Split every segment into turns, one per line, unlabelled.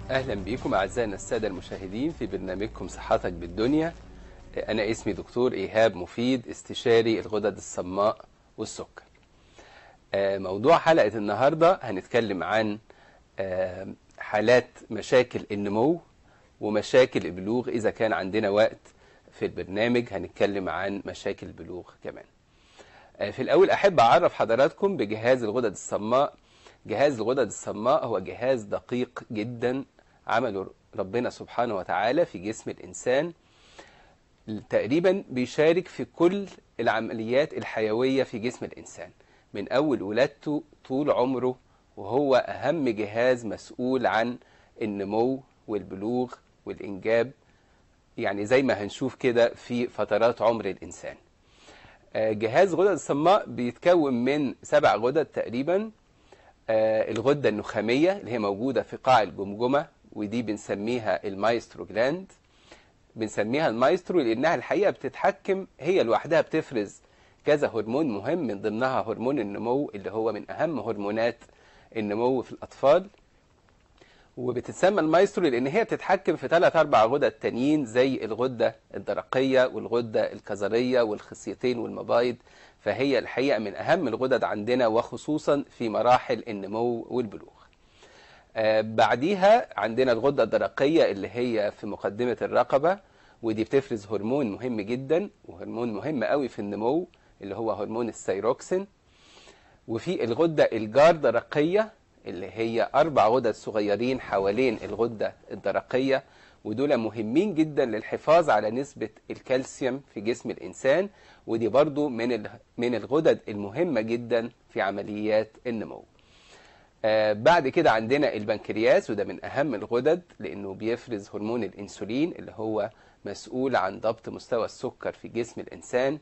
أهلا بكم أعزائنا السادة المشاهدين في برنامجكم صحتك بالدنيا. أنا اسمي دكتور إيهاب مفيد، استشاري الغدد الصماء والسكر. موضوع حلقة النهاردة هنتكلم عن حالات مشاكل النمو ومشاكل البلوغ. إذا كان عندنا وقت في البرنامج هنتكلم عن مشاكل البلوغ كمان. في الأول أحب أعرف حضراتكم بجهاز الغدد الصماء. جهاز الغدد الصماء هو جهاز دقيق جدا عمله ربنا سبحانه وتعالى في جسم الإنسان، تقريبا بيشارك في كل العمليات الحيوية في جسم الإنسان من أول ولادته طول عمره، وهو أهم جهاز مسؤول عن النمو والبلوغ والإنجاب، يعني زي ما هنشوف كده في فترات عمر الإنسان. جهاز غدد الصماء بيتكون من 7 غدد تقريبا. الغدة النخامية اللي هي موجودة في قاع الجمجمة، ودي بنسميها المايسترو جلاند. بنسميها المايسترو لأنها الحقيقة بتتحكم، هي لوحدها بتفرز كذا هرمون مهم، من ضمنها هرمون النمو اللي هو من أهم هرمونات النمو في الأطفال. وبتتسمى المايسترو لأن هي بتتحكم في 3-4 غدد تانيين زي الغدة الدرقية والغدة الكظرية والخصيتين والمبايض. فهي الحقيقة من أهم الغدد عندنا، وخصوصا في مراحل النمو والبلوغ. بعديها عندنا الغدة الدرقية اللي هي في مقدمة الرقبة، ودي بتفرز هرمون مهم جدا وهرمون مهم قوي في النمو اللي هو هرمون الثيروكسين. وفي الغدة الجاردرقية اللي هي 4 غدد صغيرين حوالين الغدة الدرقية، ودول مهمين جدا للحفاظ على نسبة الكالسيوم في جسم الإنسان، ودي برضو من الغدد المهمة جدا في عمليات النمو. بعد كده عندنا البنكرياس، وده من أهم الغدد لأنه بيفرز هرمون الإنسولين اللي هو مسؤول عن ضبط مستوى السكر في جسم الإنسان.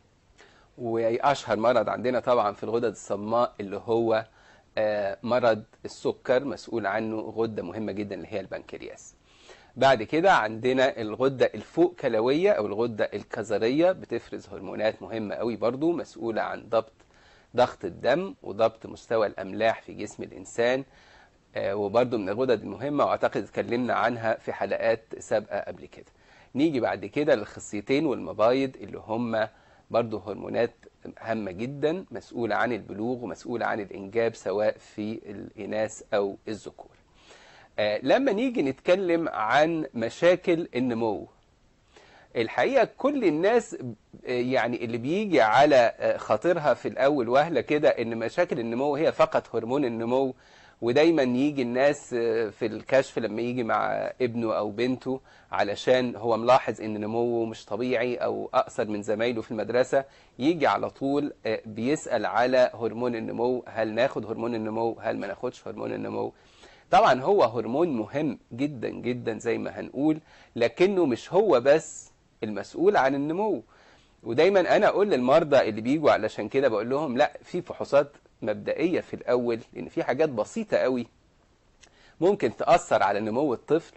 وأشهر مرض عندنا طبعا في الغدد الصماء اللي هو مرض السكر، مسؤول عنه غدة مهمة جدا اللي هي البنكرياس. بعد كده عندنا الغدة الفوق كلوية أو الغدة الكظرية، بتفرز هرمونات مهمة قوي برضو، مسؤولة عن ضغط الدم وضبط مستوى الأملاح في جسم الإنسان. وبرضو من الغدد المهمة، وأعتقد اتكلمنا عنها في حلقات سابقة قبل كده. نيجي بعد كده للخصيتين والمبايض اللي هم برضو هرمونات هامة جدا، مسؤولة عن البلوغ ومسؤولة عن الإنجاب سواء في الإناث أو الذكور. لما نيجي نتكلم عن مشاكل النمو، الحقيقة كل الناس يعني اللي بيجي على خاطرها في الأول وهلة كده إن مشاكل النمو هي فقط هرمون النمو. ودايما يجي الناس في الكشف لما يجي مع ابنه أو بنته علشان هو ملاحظ إن نموه مش طبيعي أو أقصر من زمايله في المدرسة، يجي على طول بيسأل على هرمون النمو، هل ناخد هرمون النمو، هل ما ناخدش هرمون النمو. طبعا هو هرمون مهم جدا جدا زي ما هنقول، لكنه مش هو بس المسؤول عن النمو. ودايما انا اقول للمرضى اللي بيجوا علشان كده بقول لهم لا، في فحوصات مبدئية في الاول، لان في حاجات بسيطة قوي ممكن تأثر على نمو الطفل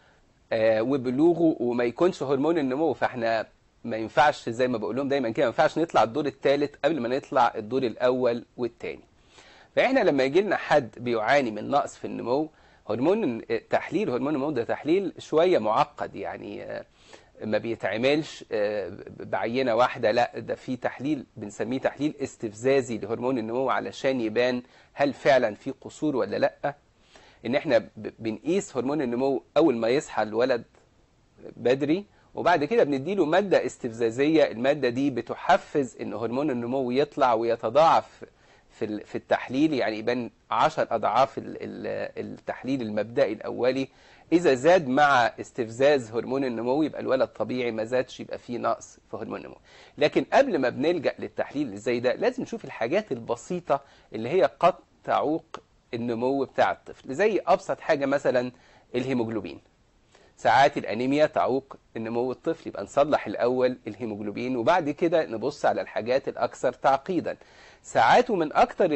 وبلوغه وما يكونش هرمون النمو. فاحنا ما ينفعش زي ما بقول لهم دايما كده، ما ينفعش نطلع الدور الثالث قبل ما نطلع الدور الاول والثاني. فاحنا لما يجي لنا حد بيعاني من نقص في النمو، تحليل هرمون النمو ده تحليل شوية معقد، يعني ما بيتعملش بعينة واحدة، لا ده في تحليل بنسميه تحليل استفزازي لهرمون النمو علشان يبان هل فعلا في قصور ولا لا. ان احنا بنقيس هرمون النمو اول ما يصحى الولد بدري، وبعد كده بنديله مادة استفزازية. المادة دي بتحفز ان هرمون النمو يطلع ويتضاعف في التحليل، يعني يبان 10 أضعاف التحليل المبدئي الأولي. إذا زاد مع استفزاز هرمون النمو يبقى الولد طبيعي، ما زادش يبقى فيه نقص في هرمون النمو. لكن قبل ما بنلجأ للتحليل زي ده لازم نشوف الحاجات البسيطة اللي هي قد تعوق النمو بتاع الطفل، زي أبسط حاجة مثلا الهيموجلوبين. ساعات الأنيميا تعوق النمو الطفل، يبقى نصلح الأول الهيموجلوبين وبعد كده نبص على الحاجات الأكثر تعقيدا. ساعات ومن أكتر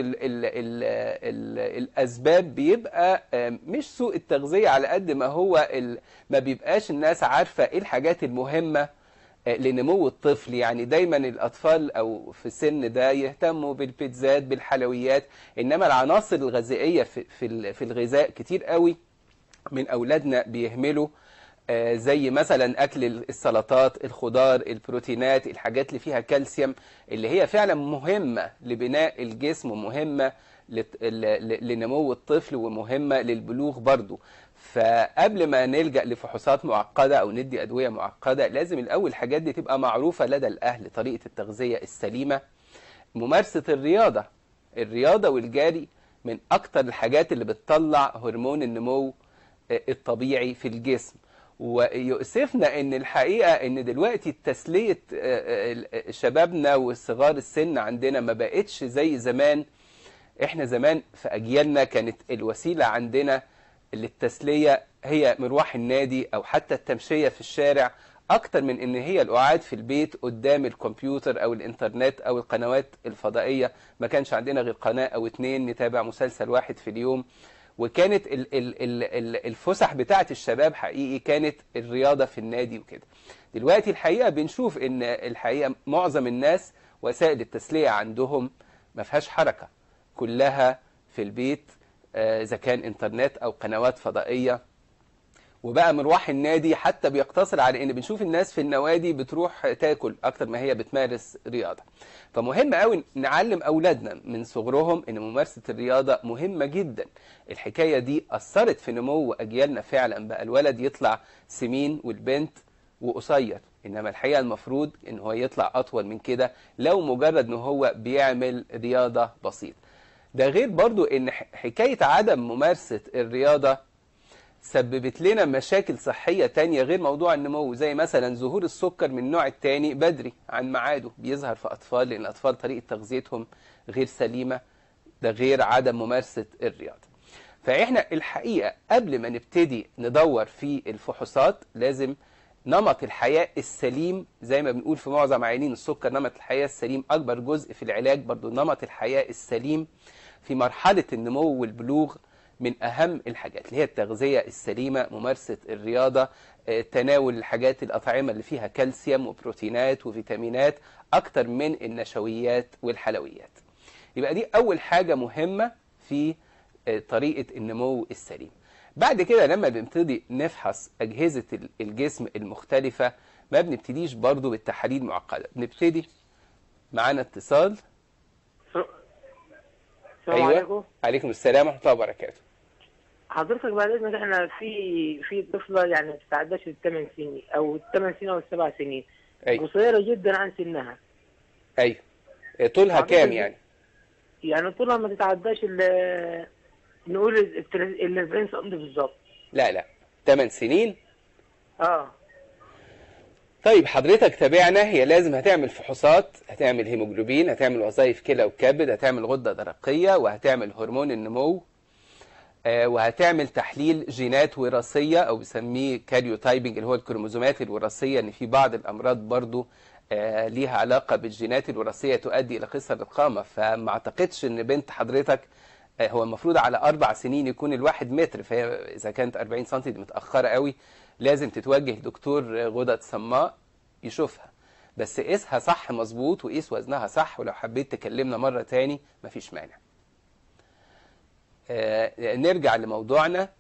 الأسباب بيبقى مش سوء التغذية على قد ما هو ما بيبقاش الناس عارفة إيه الحاجات المهمة لنمو الطفل. يعني دايما الأطفال أو في السن ده يهتموا بالبيتزات بالحلويات، إنما العناصر الغذائية في الغذاء كتير قوي من أولادنا بيهملوا، زي مثلا أكل السلطات، الخضار، البروتينات، الحاجات اللي فيها كالسيوم، اللي هي فعلا مهمة لبناء الجسم ومهمة لنمو الطفل ومهمة للبلوغ برضو. فقبل ما نلجأ لفحوصات معقدة أو ندي أدوية معقدة، لازم الأول الحاجات دي تبقى معروفة لدى الأهل، طريقة التغذية السليمة، ممارسة الرياضة. الرياضة والجري من أكتر الحاجات اللي بتطلع هرمون النمو الطبيعي في الجسم. ويؤسفنا ان الحقيقة ان دلوقتي تسلية شبابنا وصغار السن عندنا ما بقتش زي زمان. احنا زمان في اجيالنا كانت الوسيلة عندنا للتسلية هي مروح النادي او حتى التمشية في الشارع، اكتر من ان هي القعاد في البيت قدام الكمبيوتر او الانترنت او القنوات الفضائية. ما كانش عندنا غير قناة او اتنين نتابع مسلسل واحد في اليوم. وكانت الفسح بتاعت الشباب حقيقي كانت الرياضة في النادي وكده. دلوقتي الحقيقة بنشوف ان الحقيقة معظم الناس وسائل التسلية عندهم ما فيهاش حركة، كلها في البيت، اذا كان انترنت او قنوات فضائية. وبقى مروح النادي حتى بيقتصر على ان بنشوف الناس في النوادي بتروح تاكل اكتر ما هي بتمارس رياضة. فمهم قوي نعلم اولادنا من صغرهم ان ممارسة الرياضة مهمة جدا. الحكاية دي اثرت في نمو اجيالنا فعلا، بقى الولد يطلع سمين والبنت وقصير، انما الحقيقة المفروض ان هو يطلع اطول من كده لو مجرد ان هو بيعمل رياضة بسيطة. ده غير برضو ان حكاية عدم ممارسة الرياضة سببت لنا مشاكل صحية تانية غير موضوع النمو، زي مثلا ظهور السكر من النوع التاني بدري عن ميعاده، بيظهر في أطفال لأن الأطفال طريقة تغذيتهم غير سليمة. ده غير عدم ممارسة الرياضة. فإحنا الحقيقة قبل ما نبتدي ندور في الفحوصات لازم نمط الحياة السليم، زي ما بنقول في معظم عيانين السكر نمط الحياة السليم أكبر جزء في العلاج. برضو نمط الحياة السليم في مرحلة النمو والبلوغ من أهم الحاجات، اللي هي التغذية السليمة، ممارسة الرياضة، تناول الحاجات الأطعمة اللي فيها كالسيوم وبروتينات وفيتامينات أكتر من النشويات والحلويات. يبقى دي أول حاجة مهمة في طريقة النمو السليم. بعد كده لما بنبتدي نفحص أجهزة الجسم المختلفة ما بنبتديش برضو بالتحاليل معقدة، بنبتدي معانا اتصال.
السلام عليكم.
عليكم السلام ورحمة الله وبركاته.
حضرتك بعد اذنك احنا في طفله يعني ما تتعداش ال8 سنين او ال8 سنين او ال7 سنين.
أيوة.
قصيره جدا عن سنها.
ايوه. طولها كام يعني؟
يعني طولها ما تتعداش نقول ال 40 سم بالظبط.
لا 8 سنين.
اه.
طيب حضرتك تابعنا، هي لازم هتعمل فحوصات، هتعمل هيموجلوبين، هتعمل وظائف كلى وكبد، هتعمل غدة درقية، وهتعمل هرمون النمو، وهتعمل تحليل جينات وراثية او بيسميه كاريوتايبنج اللي هو الكروموزومات الوراثية، ان في بعض الامراض برضو ليها علاقة بالجينات الوراثية تؤدي الى قصر القامة. فما اعتقدش ان بنت حضرتك هو المفروض على 4 سنين يكون الواحد متر، فهي اذا كانت 40 سم دي متأخرة قوي، لازم تتوجه لدكتور غدد صماء يشوفها. بس قيسها صح مظبوط وقيس وزنها صح، ولو حبيت تكلمنا مرة تاني مفيش مانع. نرجع لموضوعنا.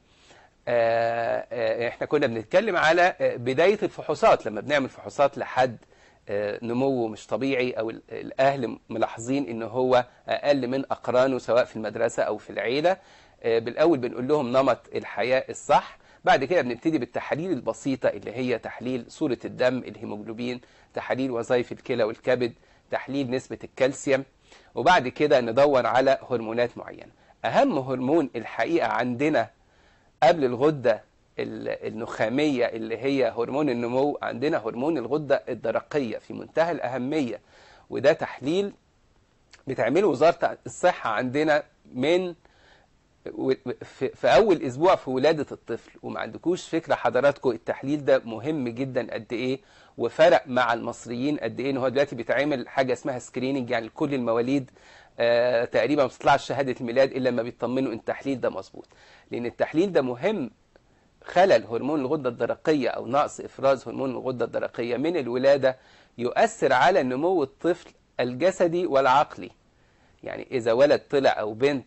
احنا كنا بنتكلم على بداية الفحوصات. لما بنعمل فحوصات لحد نموه مش طبيعي او الاهل ملاحظين ان هو اقل من اقرانه سواء في المدرسة او في العيلة، بالاول بنقول لهم نمط الحياة الصح. بعد كده بنبتدي بالتحاليل البسيطة اللي هي تحليل صورة الدم، الهيموجلوبين، تحاليل وظائف الكلى والكبد، تحليل نسبة الكالسيوم، وبعد كده ندور على هرمونات معينة. أهم هرمون الحقيقة عندنا قبل الغدة النخامية اللي هي هرمون النمو، عندنا هرمون الغدة الدرقية في منتهى الأهمية، وده تحليل بتعمله وزارة الصحة عندنا من في أول أسبوع في ولادة الطفل. وما عندكوش فكرة حضراتكم التحليل ده مهم جدا قد إيه، وفرق مع المصريين قد إيه. إن هو دلوقتي بيتعمل حاجة اسمها سكريننج، يعني لكل المواليد تقريبا ما بتطلعش شهادة الميلاد إلا لما بيطمنوا إن التحليل ده مظبوط، لأن التحليل ده مهم. خلل هرمون الغدة الدرقية أو نقص إفراز هرمون الغدة الدرقية من الولادة يؤثر على نمو الطفل الجسدي والعقلي. يعني إذا ولد طلع أو بنت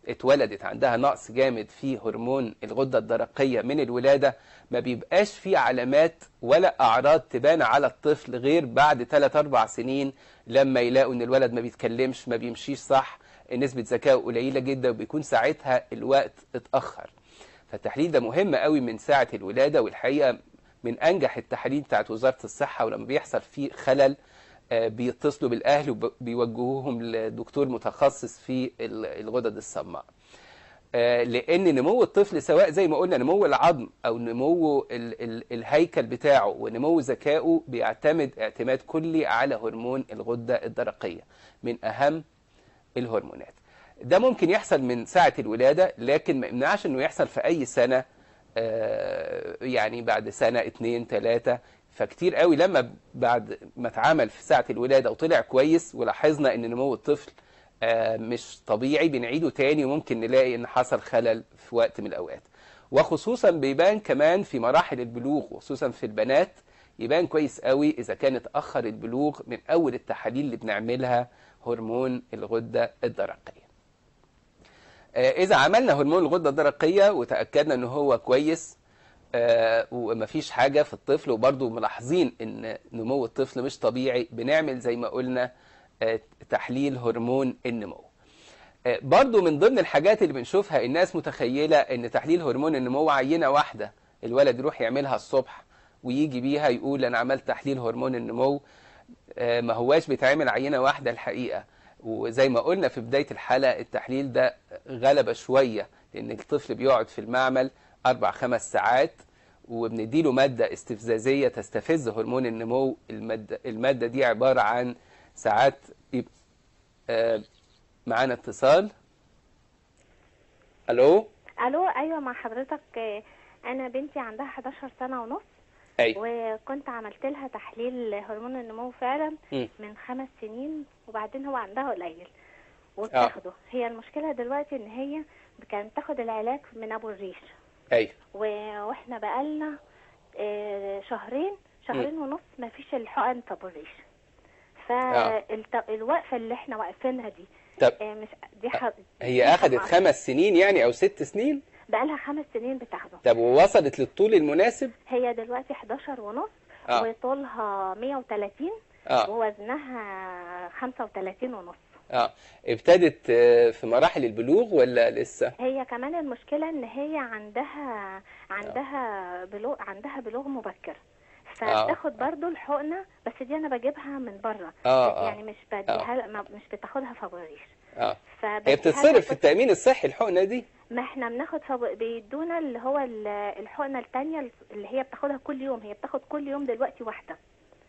اتولدت عندها نقص جامد في هرمون الغدة الدرقية من الولادة، ما بيبقاش في علامات ولا أعراض تبان على الطفل غير بعد 3-4 سنين، لما يلاقوا إن الولد ما بيتكلمش، ما بيمشيش صح، نسبة ذكائه قليلة جدا، وبيكون ساعتها الوقت اتأخر. فالتحليل ده مهم قوي من ساعة الولادة، والحقيقة من أنجح التحاليل بتاعت وزارة الصحة. ولما بيحصل فيه خلل بيتصلوا بالأهل وبيوجهوهم لدكتور متخصص في الغدد الصماء. لأن نمو الطفل سواء زي ما قلنا نمو العظم أو نمو الهيكل بتاعه ونمو ذكائه بيعتمد اعتماد كلي على هرمون الغدة الدرقية، من أهم الهرمونات. ده ممكن يحصل من ساعة الولادة، لكن ما يمنعش أنه يحصل في أي سنة، يعني بعد سنة 2-3. فكتير قوي لما بعد ما اتعمل في ساعة الولادة وطلع كويس ولاحظنا ان نمو الطفل مش طبيعي، بنعيده تاني وممكن نلاقي ان حصل خلل في وقت من الاوقات. وخصوصا بيبان كمان في مراحل البلوغ، وخصوصا في البنات يبان كويس قوي اذا كان اتأخر البلوغ من اول التحاليل اللي بنعملها هرمون الغدة الدرقية. اذا عملنا هرمون الغدة الدرقية وتأكدنا ان هو كويس ومفيش حاجة في الطفل، وبرضه ملاحظين ان نمو الطفل مش طبيعي، بنعمل زي ما قلنا تحليل هرمون النمو. برضه من ضمن الحاجات اللي بنشوفها الناس متخيلة ان تحليل هرمون النمو عينة واحدة الولد يروح يعملها الصبح ويجي بيها يقول انا عملت تحليل هرمون النمو. ما هواش بيتعمل عينة واحدة الحقيقة. وزي ما قلنا في بداية الحلقة التحليل ده غلبة شوية، لان الطفل بيقعد في المعمل 4-5 ساعات، وبنديله مادة استفزازية تستفز هرمون النمو. المادة دي عبارة عن ساعات. معانا اتصال. الو.
ايوه مع حضرتك. انا بنتي عندها 11 سنة ونص. وكنت عملت لها تحليل هرمون النمو فعلا من 5 سنين، وبعدين هو عندها قليل وبتاخده. هي المشكلة دلوقتي ان هي كانت تاخد العلاج من ابو الريش.
ايوه.
واحنا بقالنا شهرين ونص ما فيش الحقن في ابو الريش. فالوقفة اللي احنا واقفينها دي مش دي
هي اخذت 5 سنين يعني او 6 سنين؟
بقالها 5 سنين بتاخده.
طب ووصلت للطول المناسب؟
هي دلوقتي 11 ونص وطولها 130 ووزنها 35 ونص.
ابتدت في مراحل البلوغ ولا لسه؟
هي كمان المشكلة ان هي عندها بلوغ مبكر، فبتاخد برضو الحقنة، بس دي انا بجيبها من بره. يعني مش بديها مش بتاخدها في ابو الريش.
هي بتتصرف في التأمين الصحي الحقنة دي؟
ما احنا بناخد بيدونا اللي هو الحقنة التانية اللي هي بتاخدها كل يوم. هي بتاخد كل يوم دلوقتي واحدة.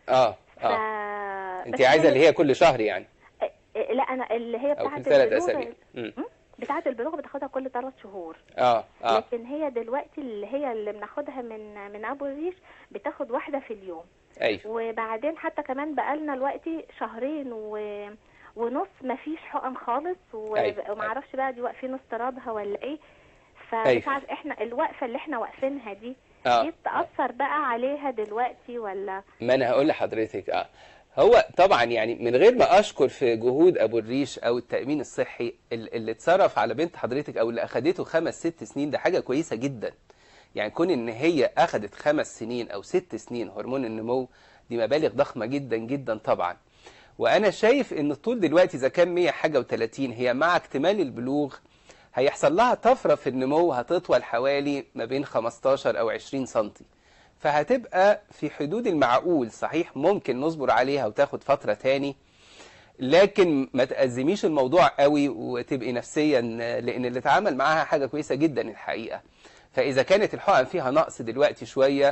انت عايزة اللي هي كل شهر يعني؟
لا، انا اللي هي بتاعت
3 أسابيع.
بتاعت البلوغ بتاخدها كل 3 شهور. لكن هي دلوقتي اللي بناخدها من ابو الريش بتاخد واحدة في اليوم.
ايوه.
وبعدين حتى كمان بقالنا دلوقتي 2 ونص ما فيش حقن خالص. ومعرفش بقى دي واقفين استيرادها ولا ايه. فمش عارف احنا الوقفة اللي احنا واقفينها دي دي تأثر بقى عليها دلوقتي ولا؟
ما انا هقول لحضرتك. هو طبعا يعني من غير ما اشكر في جهود ابو الريش او التأمين الصحي اللي اتصرف على بنت حضرتك او اللي اخدته 5-6 سنين، ده حاجة كويسة جدا. يعني كون ان هي اخدت 5 سنين او 6 سنين هرمون النمو، دي مبالغ ضخمة جدا جدا طبعا. وانا شايف ان الطول دلوقتي اذا كان 100 حاجة و30، هي مع اكتمال البلوغ هيحصل لها طفرة في النمو، هتطول حوالي ما بين 15 أو 20 سنتي. فهتبقى في حدود المعقول. صحيح ممكن نصبر عليها وتاخد فترة تاني، لكن ما تأزميش الموضوع قوي وتبقي نفسيا، لأن اللي اتعامل معاها حاجة كويسة جدا الحقيقة. فإذا كانت الحقن فيها نقص دلوقتي شوية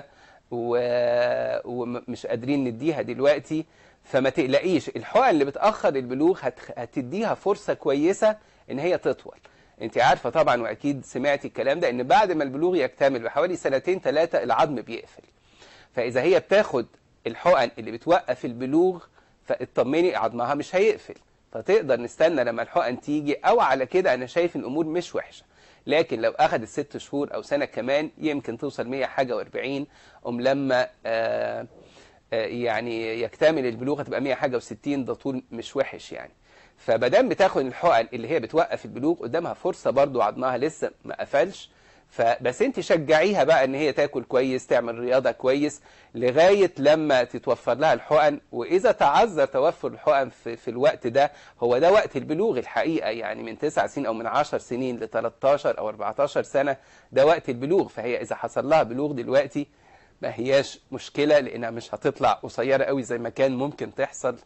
ومش قادرين نديها دلوقتي، فما تقلقيش. الحقن اللي بتأخر البلوغ هتديها فرصة كويسة إن هي تطول. انت عارفة طبعا واكيد سمعتي الكلام ده، ان بعد ما البلوغ يكتمل بحوالي 2-3 العظم بيقفل. فاذا هي بتاخد الحقن اللي بتوقف البلوغ، فاطمني عظمها مش هيقفل، فتقدر نستنى لما الحقن تيجي. او على كده انا شايف ان الامور مش وحشة. لكن لو اخدت 6 شهور او سنة كمان يمكن توصل 100 حاجة و40، لما يعني يكتمل البلوغ هتبقى 100 حاجة و60. ده طول مش وحش يعني. فمادام بتاخد الحقن اللي هي بتوقف البلوغ، قدامها فرصه برضو عظمها لسه ما قفلش، فبس انت شجعيها بقى ان هي تاكل كويس، تعمل رياضه كويس لغايه لما تتوفر لها الحقن. واذا تعذر توفر الحقن في الوقت ده، هو ده وقت البلوغ الحقيقه، يعني من 9 سنين او من 10 سنين ل 13 او 14 سنه ده وقت البلوغ. فهي اذا حصل لها بلوغ دلوقتي ما هياش مشكله، لانها مش هتطلع قصيره قوي زي ما كان ممكن تحصل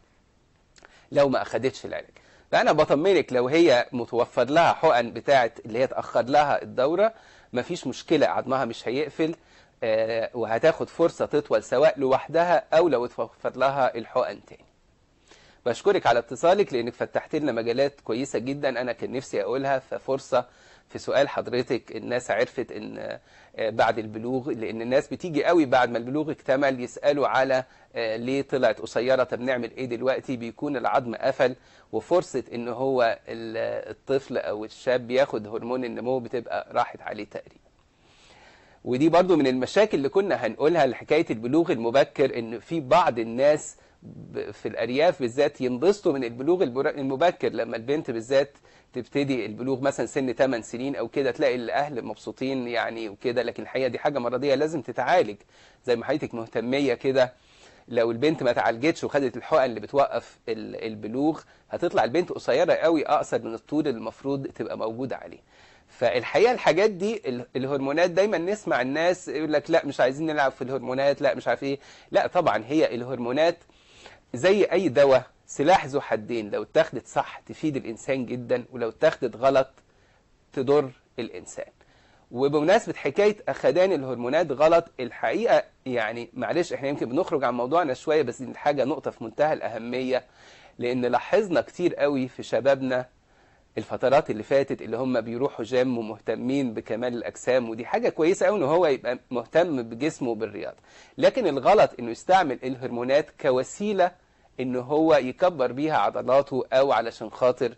لو ما اخدتش العلاج. فانا بطمنك لو هي متوفر لها حقن بتاعه اللي هي تاخر لها الدوره، مفيش مشكله، عظمها مش هيقفل، وهتاخد فرصه تطول سواء لوحدها او لو اتوفر لها الحقن تاني. بشكرك على اتصالك لانك فتحت لنا مجالات كويسه جدا انا كان نفسي اقولها. ففرصه في سؤال حضرتك، الناس عرفت ان بعد البلوغ، لان الناس بتيجي قوي بعد ما البلوغ اكتمل يسالوا على ليه طلعت قصيره، طب نعمل ايه دلوقتي؟ بيكون العظم قفل، وفرصه ان هو الطفل او الشاب ياخد هرمون النمو بتبقى راحت عليه تقريبا. ودي برضو من المشاكل اللي كنا هنقولها لحكايه البلوغ المبكر، ان في بعض الناس في الارياف بالذات ينبسطوا من البلوغ المبكر، لما البنت بالذات تبتدي البلوغ مثلا سن 8 سنين او كده، تلاقي الاهل مبسوطين يعني وكده، لكن الحقيقه دي حاجه مرضيه لازم تتعالج. زي ما حضرتك مهتميه كده، لو البنت ما تعالجتش وخدت الحقن اللي بتوقف البلوغ، هتطلع البنت قصيره قوي، اقصر من الطول اللي المفروض تبقى موجوده عليه. فالحقيقه الحاجات دي الهرمونات دايما نسمع الناس يقول لك لا مش عايزين نلعب في الهرمونات، لا مش عارف ايه. لا طبعا هي الهرمونات زي اي دواء سلاح ذو حدين، لو اتاخدت صح تفيد الانسان جدا، ولو اتاخدت غلط تضر الانسان. وبمناسبه حكايه اخدان الهرمونات غلط، الحقيقه يعني معلش احنا يمكن بنخرج عن موضوعنا شويه، بس دي حاجه نقطه في منتهى الاهميه، لان لاحظنا كتير قوي في شبابنا الفترات اللي فاتت اللي هم بيروحوا جيم ومهتمين بكمال الاجسام، ودي حاجه كويسه قوي ان هو يبقى مهتم بجسمه وبالرياضه، لكن الغلط انه يستعمل الهرمونات كوسيله ان هو يكبر بيها عضلاته، او علشان خاطر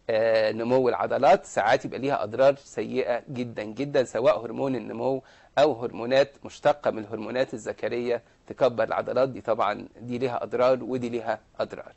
نمو العضلات. ساعات يبقى ليها اضرار سيئه جدا جدا، سواء هرمون النمو او هرمونات مشتقه من الهرمونات الذكريه تكبر العضلات. دي طبعا دي ليها اضرار ودي ليها اضرار.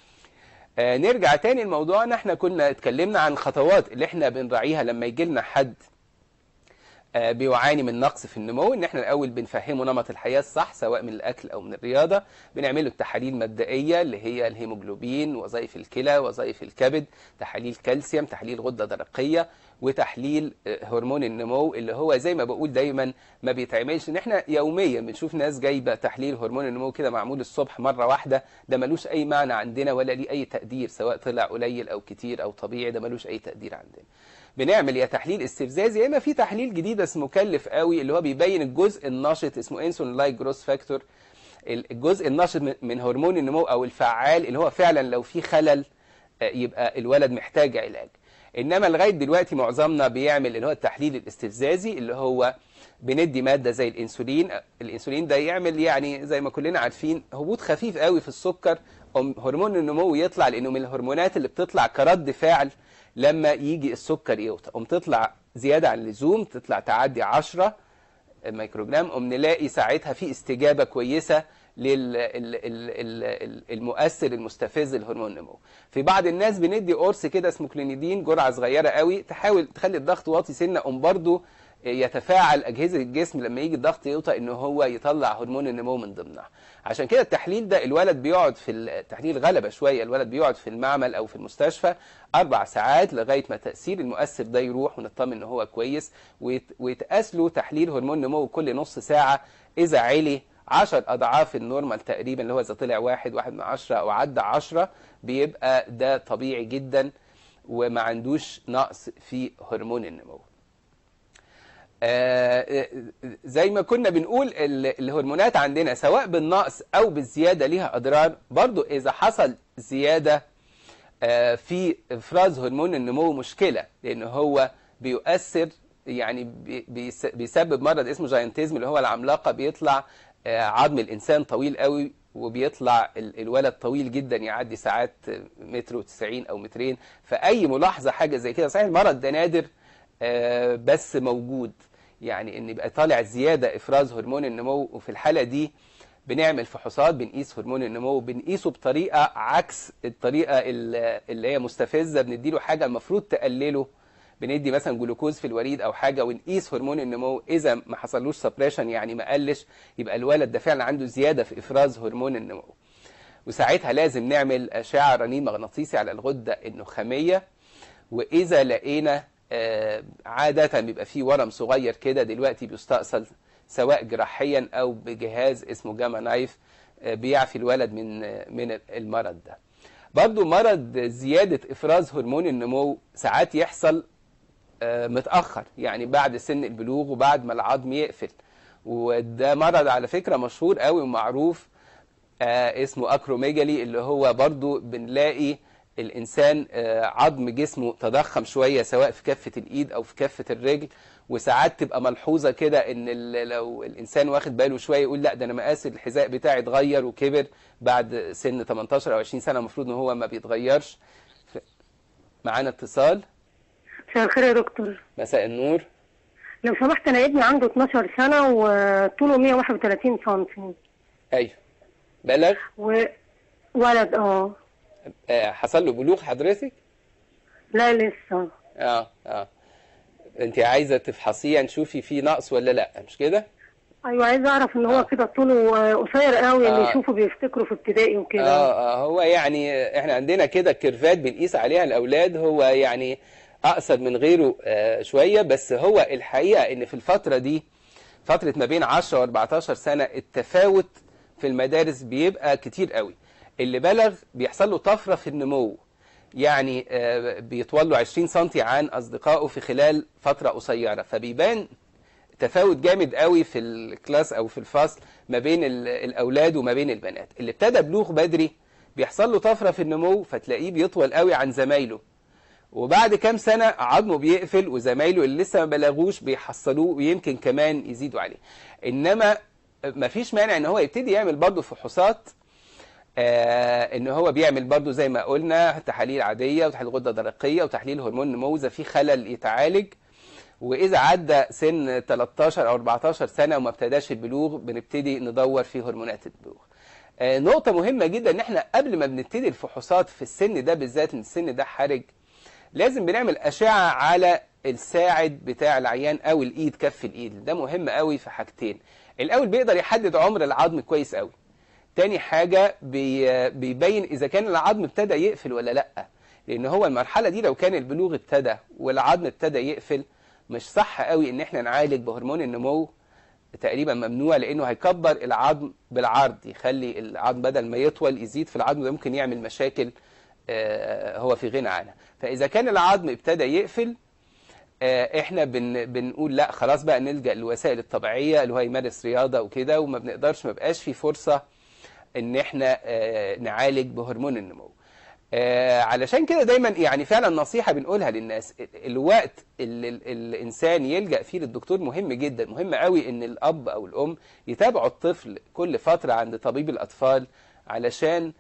نرجع تاني لموضوعنا. احنا كنا اتكلمنا عن خطوات اللي احنا بنراعيها لما يجي لنا حد بيعاني من نقص في النمو. ان احنا الاول بنفهمه نمط الحياه الصح، سواء من الاكل او من الرياضه. بنعمله التحاليل المبدئيه اللي هي الهيموجلوبين، وظائف الكلى، وظائف الكبد، تحاليل كالسيوم، تحليل غده درقيه، وتحليل هرمون النمو اللي هو زي ما بقول دايما ما بيتعملش. ان احنا يوميا بنشوف ناس جايبه تحليل هرمون النمو كده معمول الصبح مره واحده، ده ملوش اي معنى عندنا ولا ليه اي تقدير، سواء طلع قليل او كتير او طبيعي، ده ملوش اي تقدير عندنا. بنعمل يا تحليل استفزازي، يا اما في تحليل جديد اسمه مكلف قوي اللي هو بيبين الجزء النشط اسمه انسولين لايك جروث فاكتور، الجزء النشط من هرمون النمو او الفعال اللي هو فعلا لو في خلل يبقى الولد محتاج علاج. انما لغايه دلوقتي معظمنا بيعمل اللي هو التحليل الاستفزازي، اللي هو بندي ماده زي الانسولين. الانسولين ده يعمل يعني زي ما كلنا عارفين هبوط خفيف قوي في السكر، هرمون النمو يطلع، لانه من الهرمونات اللي بتطلع كرد فعل لما يجي السكر يوطى، تطلع زياده عن اللزوم، تطلع تعدي 10 ميكروجرام، نلاقي ساعتها في استجابه كويسه للمؤثر المستفز لهرمون النمو. في بعض الناس بندي قرص كده اسمه كلينيدين، جرعه صغيره قوي تحاول تخلي الضغط واطي سنه، برضه يتفاعل اجهزه الجسم لما يجي الضغط يوطى ان هو يطلع هرمون النمو من ضمنها. عشان كده التحليل ده الولد بيقعد في التحليل غلبه شويه، الولد بيقعد في المعمل او في المستشفى 4 ساعات لغايه ما تاثير المؤثر ده يروح ونطمن ان هو كويس، ويتقاس له تحليل هرمون نمو كل نص ساعه. اذا علي 10 أضعاف النورمال تقريبا، اللي هو إذا طلع 1/10 أو عدى 10، بيبقى ده طبيعي جدا وما عندوش نقص في هرمون النمو. زي ما كنا بنقول الهرمونات عندنا سواء بالنقص أو بالزيادة ليها أضرار. برضو إذا حصل زيادة في إفراز هرمون النمو مشكلة، لأنه هو بيؤثر يعني بيسبب مرض اسمه جاينتيزم، اللي هو العملاقة، بيطلع عظم الإنسان طويل قوي، وبيطلع الولد طويل جدا يعدي ساعات 1.90 متر أو 2 متر. فأي ملاحظة حاجة زي كده، صحيح المرض ده نادر بس موجود، يعني ان يبقى طالع زيادة إفراز هرمون النمو، وفي الحالة دي بنعمل فحوصات بنقيس هرمون النمو، بنقيسه بطريقه عكس الطريقه اللي هي مستفزه، بنديله حاجه المفروض تقلله، بندي مثلا جلوكوز في الوريد او حاجه ونقيس هرمون النمو، اذا ما حصلوش سبريشن يعني ما قلش يبقى الولد ده فعلا عنده زياده في افراز هرمون النمو. وساعتها لازم نعمل اشعه رنين مغناطيسي على الغده النخاميه، واذا لقينا عاده بيبقى فيه ورم صغير كده دلوقتي بيستأصل سواء جراحيا او بجهاز اسمه جاما نايف بيعفي الولد من المرض ده. برضو مرض زياده افراز هرمون النمو ساعات يحصل متأخر، يعني بعد سن البلوغ وبعد ما العظم يقفل، وده مرض على فكرة مشهور قوي ومعروف اسمه أكروميجالي، اللي هو برضو بنلاقي الإنسان عظم جسمه تضخم شوية سواء في كفة الإيد أو في كفة الرجل، وساعات تبقى ملحوظة كده إن لو الإنسان واخد باله شوية يقول لا ده أنا مقاس الحذاء بتاعي اتغير وكبر بعد سن 18 أو 20 سنة، المفروض إن هو ما بيتغيرش. معانا اتصال.
مساء الخير يا دكتور.
مساء النور.
لو سمحت انا ابني عنده 12 سنه وطوله 131 سم.
ايوه. بلغ؟
ولد.
حصل له بلوغ حضرتك؟
لا لسه.
انت عايزه تفحصيه نشوفي فيه نقص ولا لا، مش كده؟
ايوه عايزه اعرف ان هو كده طوله قصير قوي، اللي يشوفه بيفتكروا في ابتدائي وكده.
هو يعني احنا عندنا كده كيرفات بنقيس عليها الاولاد، هو يعني اقصر من غيره شويه، بس هو الحقيقه ان في الفتره دي فتره ما بين 10 و14 سنه التفاوت في المدارس بيبقى كتير قوي. اللي بلغ بيحصل له طفره في النمو، يعني بيطول له 20 سم عن اصدقائه في خلال فتره قصيره، فبيبان تفاوت جامد قوي في الكلاس او في الفصل ما بين الاولاد وما بين البنات. اللي ابتدى بلوغ بدري بيحصل له طفره في النمو فتلاقيه بيطول قوي عن زمايله، وبعد كام سنة عظمه بيقفل وزمايله اللي لسه ما بلغوش بيحصلوه ويمكن كمان يزيدوا عليه. إنما مفيش مانع إن هو يبتدي يعمل برضه فحوصات، إن هو بيعمل برضه زي ما قلنا تحاليل عادية وتحاليل غدة درقية وتحليل هرمون نمو إذا في خلل يتعالج. وإذا عدى سن 13 أو 14 سنة وما ابتداش البلوغ بنبتدي ندور في هرمونات البلوغ. نقطة مهمة جدا إن إحنا قبل ما بنبتدي الفحوصات في السن ده بالذات، إن السن ده حرج، لازم بنعمل أشعة على الساعد بتاع العيان أو الإيد، كف الإيد. ده مهم قوي في حاجتين. الأول بيقدر يحدد عمر العظم كويس قوي. تاني حاجة بيبين إذا كان العظم ابتدى يقفل ولا لأ، لأن هو المرحلة دي لو كان البلوغ ابتدى والعظم ابتدى يقفل مش صح قوي إن احنا نعالج بهرمون النمو، تقريبا ممنوع، لأنه هيكبر العظم بالعرض، يخلي العظم بدل ما يطول يزيد في العظم، ده ممكن يعمل مشاكل هو في غنى عنها. فإذا كان العظم ابتدى يقفل احنا بنقول لا خلاص بقى نلجأ للوسائل الطبيعية اللي هو يمارس رياضة وكده، وما بنقدرش، ما بقاش في فرصة ان احنا نعالج بهرمون النمو. علشان كده دايما يعني فعلا نصيحة بنقولها للناس، الوقت اللي الإنسان يلجأ فيه للدكتور مهم جدا. مهم قوي ان الأب أو الأم يتابعوا الطفل كل فترة عند طبيب الأطفال، علشان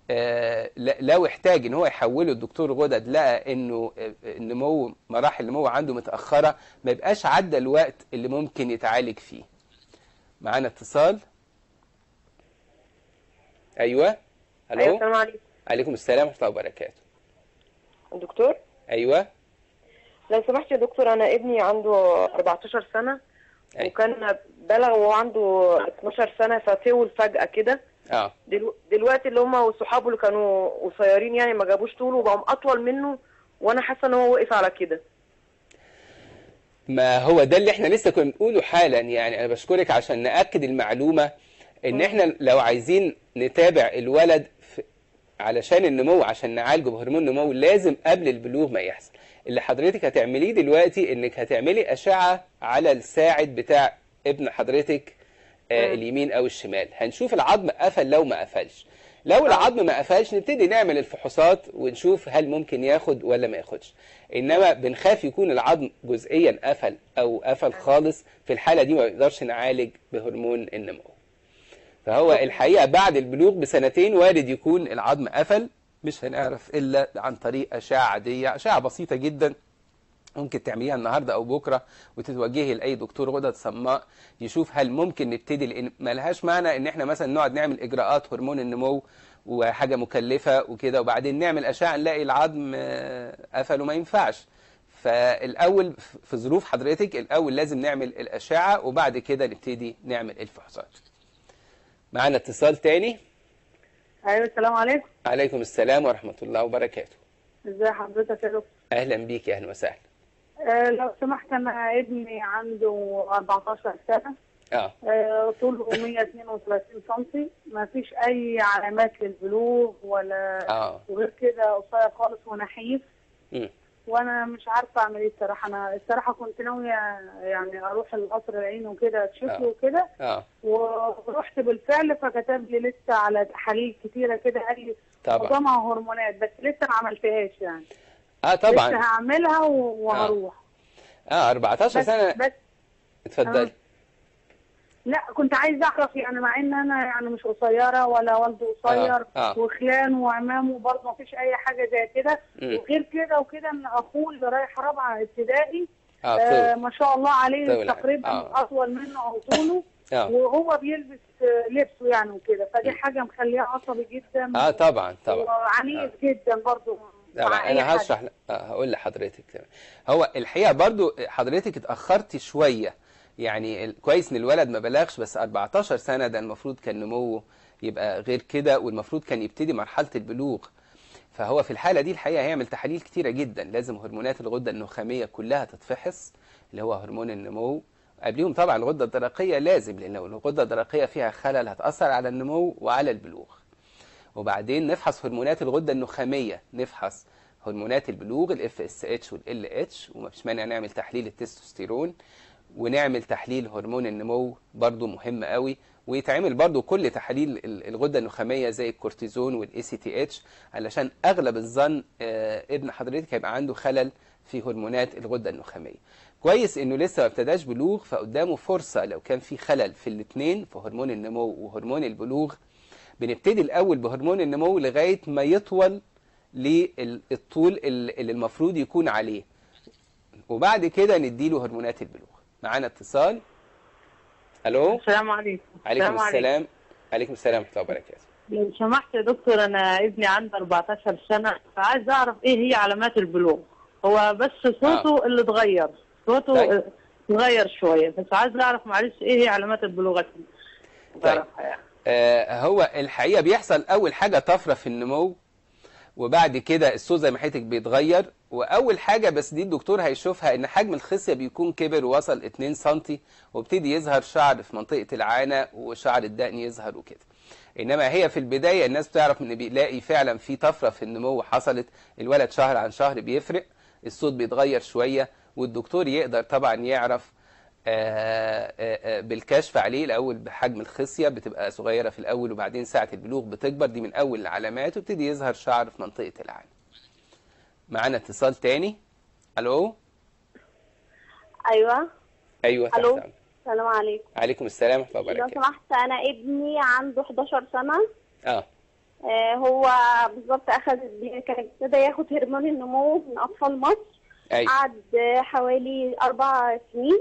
لو احتاج ان هو يحوله الدكتور غدد لقى انه النمو مراحل النمو عنده متأخرة، ما يبقاش عدى الوقت اللي ممكن يتعالج فيه. معانا اتصال. ايوه.
الو. السلام عليكم.
عليكم السلام ورحمة الله وبركاته.
الدكتور.
ايوه.
لو سمحت يا دكتور، انا ابني عنده 14 سنة. أيوة. وكان بلغ وهو عنده 12 سنة فطول فجأة كده. دلوقتي اللي هم وصحابه اللي كانوا قصيرين يعني ما جابوش طوله وبقوا اطول منه، وانا حاسه ان هو وقف على كده.
ما هو ده اللي احنا لسه كنا بنقوله حالا. يعني انا بشكرك عشان ناكد المعلومه ان احنا لو عايزين نتابع الولد علشان النمو، عشان نعالجه بهرمون النمو، لازم قبل البلوغ ما يحصل. اللي حضرتك هتعمليه دلوقتي انك هتعملي اشعه على الساعد بتاع ابن حضرتك اليمين او الشمال، هنشوف العظم قفل لو ما قفلش. لو العظم ما قفلش نبتدي نعمل الفحوصات ونشوف هل ممكن ياخد ولا ما ياخدش. انما بنخاف يكون العظم جزئيا قفل او قفل خالص، في الحالة دي ما نقدرش نعالج بهرمون النمو. فهو الحقيقة بعد البلوغ بسنتين وارد يكون العظم قفل، مش هنعرف الا عن طريق اشعة عادية، اشعة بسيطة جدا ممكن تعمليها النهارده او بكره وتتوجهي لاي دكتور غدد صماء يشوف هل ممكن نبتدي، لان ما لهاش معنى ان احنا مثلا نقعد نعمل اجراءات هرمون النمو وحاجه مكلفه وكده وبعدين نعمل اشعه نلاقي العظم قفل وما ينفعش. فالاول في ظروف حضرتك الاول لازم نعمل الاشعه وبعد كده نبتدي نعمل الفحوصات. معانا اتصال تاني.
ايوه السلام عليكم.
عليكم السلام ورحمه الله وبركاته.
ازي حضرتك يا دكتور؟
اهلا بيك، اهلا وسهلا.
لو سمحت انا ابني عنده 14 سنه. طوله 132 سم، ما فيش اي علامات للبلوغ ولا وغير كده قصير خالص ونحيف. وانا مش عارفه اعمل ايه الصراحه. انا الصراحه كنت ناويه يعني اروح القصر العين وكده اكشف له وكده، ورحت بالفعل فكتب لي لسه على تحاليل كتيره كده، قال لي معظمها هرمونات بس لسه ما عملتهاش يعني.
طبعا
لسه هعملها وهروح.
14 سنه بس. اتفضلي.
لا كنت عايزه اعرف يعني، مع ان انا يعني مش قصيره ولا والدي قصير وخلان وعمامه برضه ما فيش اي حاجه زي كده، وغير كده وكده ان اخوه اللي رايح رابعه ابتدائي ما شاء الله عليه تقريبا اطول منه او طوله، وهو بيلبس لبسه يعني وكده، فدي حاجه مخليه عصبي جدا.
طبعا
وعنيف جدا برضه.
طبعا انا هشرح هقول لحضرتك. هو الحقيقه برضه حضرتك اتاخرتي شويه، يعني كويس ان الولد ما بلغش، بس 14 سنه ده المفروض كان نموه يبقى غير كده، والمفروض كان يبتدي مرحله البلوغ. فهو في الحاله دي الحقيقه هيعمل تحاليل كتيره جدا، لازم هرمونات الغده النخاميه كلها تتفحص اللي هو هرمون النمو، قبليهم طبعا الغده الدرقيه لازم، لان لو الغده الدرقيه فيها خلل هتاثر على النمو وعلى البلوغ. وبعدين نفحص هرمونات الغده النخاميه، نفحص هرمونات البلوغ الاف اس اتش والال اتش، ومفيش مانع نعمل تحليل التستوستيرون، ونعمل تحليل هرمون النمو برضو مهم قوي، ويتعمل برضو كل تحاليل الغده النخاميه زي الكورتيزون والاي سي تي اتش، علشان اغلب الظن ابن حضرتك هيبقى عنده خلل في هرمونات الغده النخاميه. كويس انه لسه ما ابتداش بلوغ، فقدامه فرصه لو كان في خلل في الاثنين في هرمون النمو وهرمون البلوغ، بنبتدي الاول بهرمون النمو لغايه ما يطول للطول اللي المفروض يكون عليه، وبعد كده نديله هرمونات البلوغ. معانا اتصال. الو.
السلام عليكم.
عليكم السلام. عليكم السلام ورحمه الله وبركاته.
لو سمحت يا دكتور، انا ابني عنده 14 سنه، فعايز اعرف ايه هي علامات البلوغ. هو بس صوته اللي اتغير، صوته اتغير شويه، بس عايز اعرف معلش ايه هي علامات البلوغ.
طيب. هو الحقيقه بيحصل اول حاجه طفره في النمو، وبعد كده الصوت زي ما حضرتك بيتغير، واول حاجه بس دي الدكتور هيشوفها ان حجم الخصيه بيكون كبر ووصل 2 سم، وابتدي يظهر شعر في منطقه العانه وشعر الدقن يظهر وكده. انما هي في البدايه الناس بتعرف ان بيلاقي فعلا في طفره في النمو حصلت، الولد شهر عن شهر بيفرق، الصوت بيتغير شويه، والدكتور يقدر طبعا يعرف بالكشف عليه الاول بحجم الخصيه بتبقى صغيره في الاول، وبعدين ساعه البلوغ بتكبر، دي من اول العلامات، وابتدي يظهر شعر في منطقه العانه. معانا اتصال تاني. الو.
ايوه.
الو.
السلام عليكم.
عليكم السلام ورحمه الله وبركاته.
لو سمحت، انا ابني عنده 11 سنه. هو بالظبط كان ابتدى ياخد هرمون النمو من اطفال مصر. قعد حوالي 4 سنين.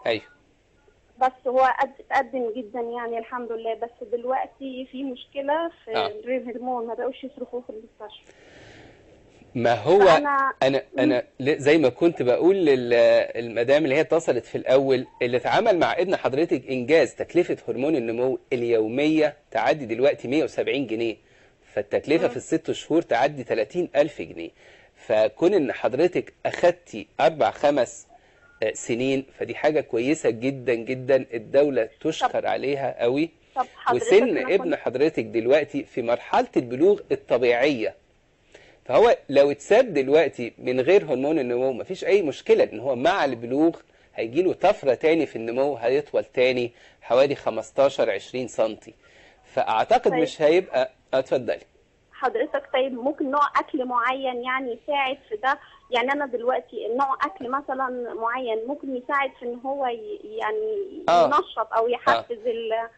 بس هو اتقدم جدا يعني الحمد لله، بس دلوقتي في مشكله في الهرمون، ما بقوش يصرفوه في المستشفى.
ما هو انا زي ما كنت بقول للمدام اللي هي اتصلت في الاول، اللي اتعمل مع ابن حضرتك انجاز تكلفه هرمون النمو اليوميه تعدي دلوقتي 170 جنيه، فالتكلفه في ال6 شهور تعدي 30,000 جنيه. فكون ان حضرتك اخدتي 4-5 سنين فدي حاجه كويسه جدا جدا، الدوله تشكر عليها قوي. وسن ابن حضرتك دلوقتي في مرحله البلوغ الطبيعيه، فهو لو اتساب دلوقتي من غير هرمون النمو مفيش اي مشكله، ان هو مع البلوغ هيجيله طفره تاني في النمو، هيطول تاني حوالي 15-20 سم، فاعتقد مش هيبقى. اتفضلي
حضرتك. طيب ممكن نوع اكل معين يعني يساعد في ده؟ يعني انا دلوقتي نوع اكل مثلا معين ممكن يساعد في ان هو يعني ينشط او يحفز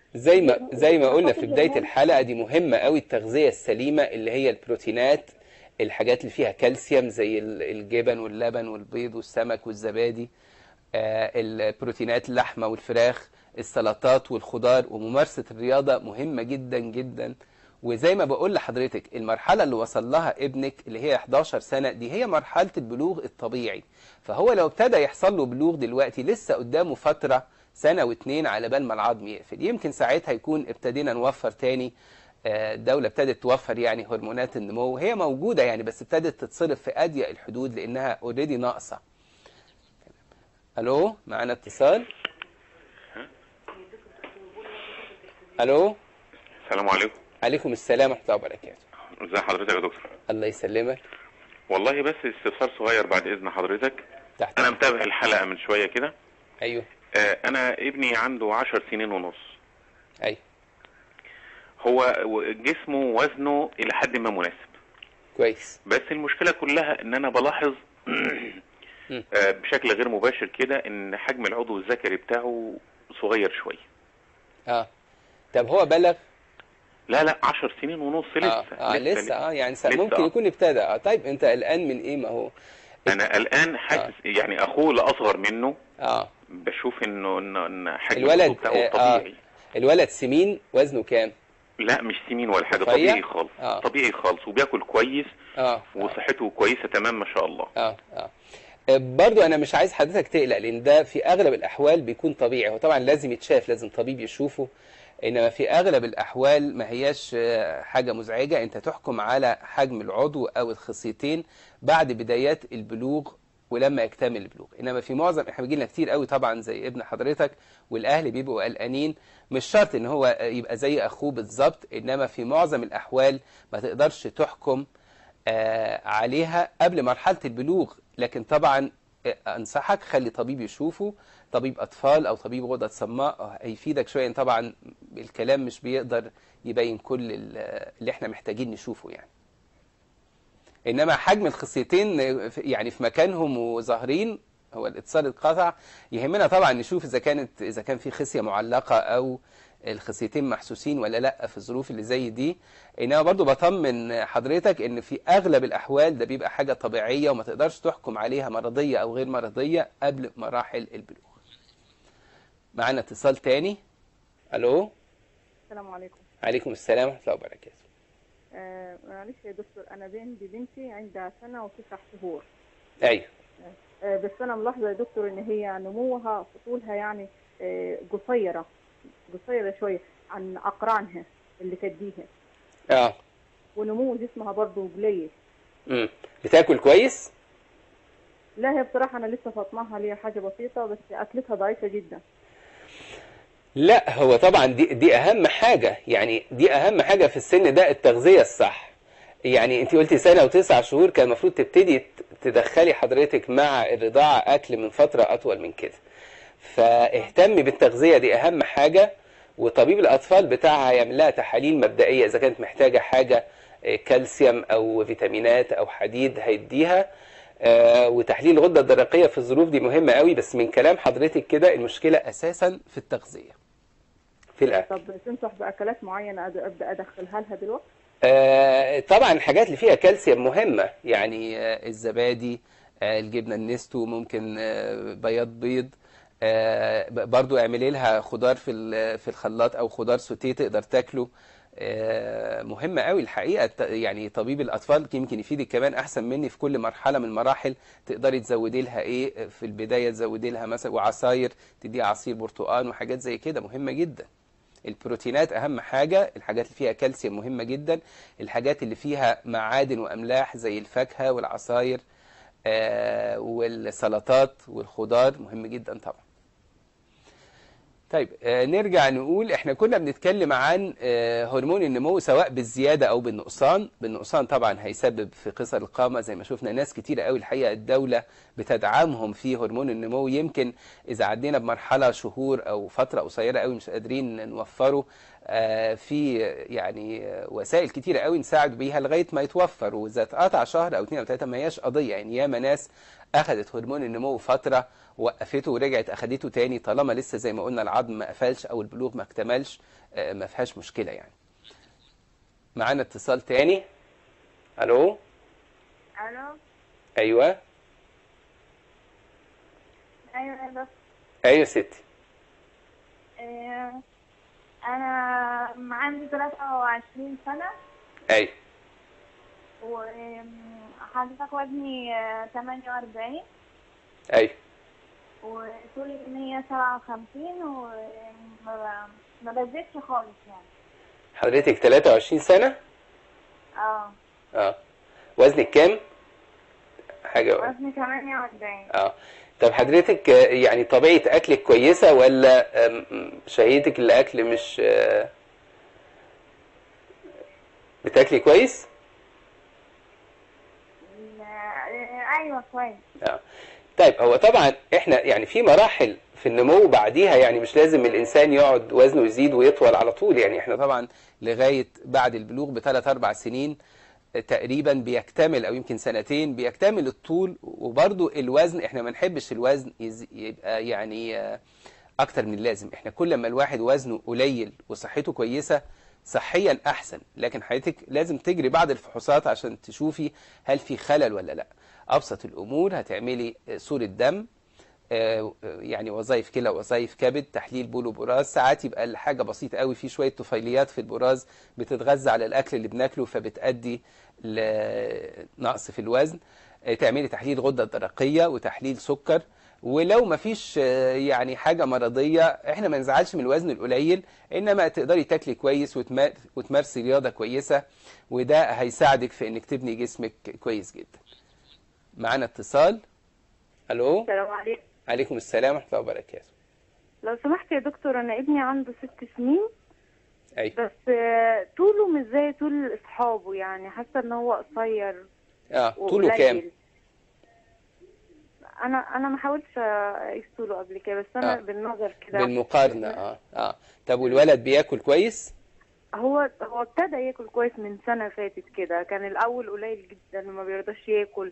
زي ما قلنا في بدايه الحلقه، دي مهمه قوي، التغذيه السليمه اللي هي البروتينات الحاجات اللي فيها كالسيوم زي الجبن واللبن والبيض والسمك والزبادي، البروتينات اللحمة والفراخ، السلطات والخضار، وممارسة الرياضة مهمة جدا جدا. وزي ما بقول لحضرتك المرحلة اللي وصل لها ابنك اللي هي 11 سنة دي هي مرحلة البلوغ الطبيعي، فهو لو ابتدى يحصل له بلوغ دلوقتي لسه قدامه فترة سنة واتنين على بال ما العظم يقفل، يمكن ساعتها يكون ابتدينا نوفر تاني. الدولة ابتدت توفر يعني هرمونات النمو، هي موجودة يعني بس ابتدت تتصرف في أضيق الحدود لأنها اوريدي ناقصة. الو، معنا اتصال. الو،
السلام عليكم.
عليكم السلام ورحمه الله وبركاته.
ازي حضرتك يا دكتور؟
الله يسلمك.
والله بس استفسار صغير بعد اذن حضرتك.
تحت.
انا متابع الحلقه من شويه كده.
ايوه.
انا ابني عنده 10 سنين ونص.
ايوه.
هو جسمه وزنه الى حد ما مناسب.
كويس.
بس المشكله كلها ان انا بلاحظ بشكل غير مباشر كده ان حجم العضو الذكري بتاعه صغير شويه.
طب هو بلغ؟
لا 10 سنين ونص لسه.
لسه يعني ممكن يكون ابتدى. طيب انت قلقان من ايه؟ ما هو
انا قلقان حاسس يعني اخوه اللي اصغر منه بشوف انه حجم العضو بتاعه طبيعي.
الولد سمين، وزنه كام؟
لا مش سمين ولا حاجه، طبيعي خالص. طبيعي خالص وبياكل كويس. وصحته كويسه تمام ما شاء الله.
برضو انا مش عايز حضرتك تقلق لان ده في اغلب الاحوال بيكون طبيعي. هو طبعا لازم يتشاف، لازم طبيب يشوفه، انما في اغلب الاحوال ما هياش حاجه مزعجه. انت تحكم على حجم العضو او الخصيتين بعد بدايات البلوغ ولما يكتمل البلوغ. انما في معظم احنا بيجي لنا كتير قوي طبعا زي ابن حضرتك والاهل بيبقوا قلقانين. مش شرط ان هو يبقى زي اخوه بالظبط، انما في معظم الاحوال ما تقدرش تحكم عليها قبل مرحله البلوغ. لكن طبعا انصحك خلي طبيب يشوفه، طبيب اطفال او طبيب غدد صماء، هيفيدك شويه. طبعا الكلام مش بيقدر يبين كل اللي احنا محتاجين نشوفه يعني. انما حجم الخصيتين يعني في مكانهم وظاهرين، هو الاتصال اتقطع، يهمنا طبعا نشوف اذا كان في خصيه معلقه او الخصيتين محسوسين ولا لا في الظروف اللي زي دي. انما برضو بطمن حضرتك ان في اغلب الاحوال ده بيبقى حاجه طبيعيه وما تقدرش تحكم عليها مرضيه او غير مرضيه قبل مراحل البلوغ. معنا اتصال تاني. الو.
السلام عليكم.
عليكم السلام ورحمه الله وبركاته.
معلش يا دكتور، انا بنتي عندها سنه و9 شهور.
ايوه.
بس انا ملاحظه يا دكتور ان هي نموها في طولها يعني قصيره شويه عن اقرانها اللي تديها. ونمو جسمها برضه قليل.
بتاكل كويس؟
لا هي بصراحه انا لسه فاطماها ليها حاجه بسيطه، بس اكلتها ضعيفه جدا.
لا هو طبعا دي اهم حاجه، يعني دي اهم حاجه في السن ده، التغذيه الصح. يعني انت قلتي سنه و9 شهور، كان المفروض تبتدي تدخلي حضرتك مع الرضاعه اكل من فتره اطول من كده. فاهتمي بالتغذيه، دي اهم حاجه. وطبيب الاطفال بتاعها يعمل لها تحاليل مبدئيه، اذا كانت محتاجه حاجه كالسيوم او فيتامينات او حديد هيديها. وتحليل الغده الدرقيه في الظروف دي مهمه قوي. بس من كلام حضرتك كده المشكله اساسا في التغذيه، في الاكل.
طب تنصح باكلات معينه ابدا ادخلها لها دلوقتي؟
طبعا الحاجات اللي فيها كالسيوم مهمه، يعني الزبادي، الجبنه النستو، ممكن بيض. برضو اعملي لها خضار في الخلاط او خضار سوتيه تقدر تاكله. مهمة قوي الحقيقة. يعني طبيب الأطفال يمكن يفيدك كمان أحسن مني في كل مرحلة من المراحل. تقدري تزودي لها إيه في البداية، تزودي لها مثلا وعصاير، تديها عصير برتقال وحاجات زي كده مهمة جدا. البروتينات أهم حاجة، الحاجات اللي فيها كالسيوم مهمة جدا، الحاجات اللي فيها معادن وأملاح زي الفاكهة والعصاير والسلطات والخضار مهم جدا طبعا. طيب نرجع نقول احنا كنا بنتكلم عن هرمون النمو سواء بالزيادة او بالنقصان. بالنقصان طبعا هيسبب في قصر القامة زي ما شفنا ناس كتيرة قوي الحقيقة الدولة بتدعمهم في هرمون النمو. يمكن اذا عدينا بمرحلة شهور او فترة قصيرة قوي مش قادرين نوفره، في يعني وسائل كتيرة قوي نساعد بيها لغاية ما يتوفر. واذا اتقطع شهر او 2 أو 3 ما هياش قضية. يعني ياما ناس اخذت هرمون النمو فترة وقفته ورجعت اخدته تاني طالما لسه زي ما قلنا العظم ما قفلش او البلوغ ما اكتملش، ما فيهاش مشكلة يعني. معانا اتصال تاني. الو.
الو.
ايوه
ايوه يا دكتور.
ايوه ستي.
انا عندي 23 سنه.
ايوه.
وحضرتك وزني 48.
ايوه.
وطولي 157 وما بزيدش خالص يعني.
حضرتك 23 سنه؟ وزنك كام؟
وزني 48.
طب حضرتك يعني طبيعة أكلك كويسة ولا شهيتك للأكل مش بتاكلي كويس؟
أيوة كويس.
طيب هو طبعا احنا يعني في مراحل في النمو بعديها، يعني مش لازم الإنسان يقعد وزنه يزيد ويطول على طول. يعني احنا طبعا لغاية بعد البلوغ ب3-4 سنين تقريبا بيكتمل، او يمكن سنتين بيكتمل الطول. وبرضو الوزن احنا ما نحبش الوزن يبقى يعني اكتر من اللازم. احنا كل ما الواحد وزنه قليل وصحته كويسة صحيا احسن، لكن حضرتك لازم تجري بعض الفحوصات عشان تشوفي هل في خلل ولا لا. ابسط الامور هتعملي صورة دم، يعني وظائف كلى وظائف كبد، تحليل بول وبراز. ساعات يبقى الحاجه بسيطه قوي، في شويه طفيليات في البراز بتتغذى على الاكل اللي بناكله فبتؤدي لنقص في الوزن. تعملي تحليل غده الدرقيه وتحليل سكر. ولو ما فيش يعني حاجه مرضيه احنا ما نزعلش من الوزن القليل، انما تقدري تاكلي كويس وتمارسي رياضه كويسه، وده هيساعدك في انك تبني جسمك كويس جدا. معانا اتصال. الو.
السلام عليكم.
عليكم السلام ورحمة الله وبركاته.
لو سمحت يا دكتور، أنا ابني عنده 6 سنين.
أي.
بس طوله مش زي طول أصحابه، يعني حاسة إن هو قصير.
طوله كام؟
أنا ما حاولتش أقيس طوله قبل كده، بس أنا بالنظر كده.
بالمقارنة. طب والولد بياكل كويس؟
هو ابتدى ياكل كويس من سنة فاتت كده، كان الأول قليل جدا وما بيرضاش ياكل.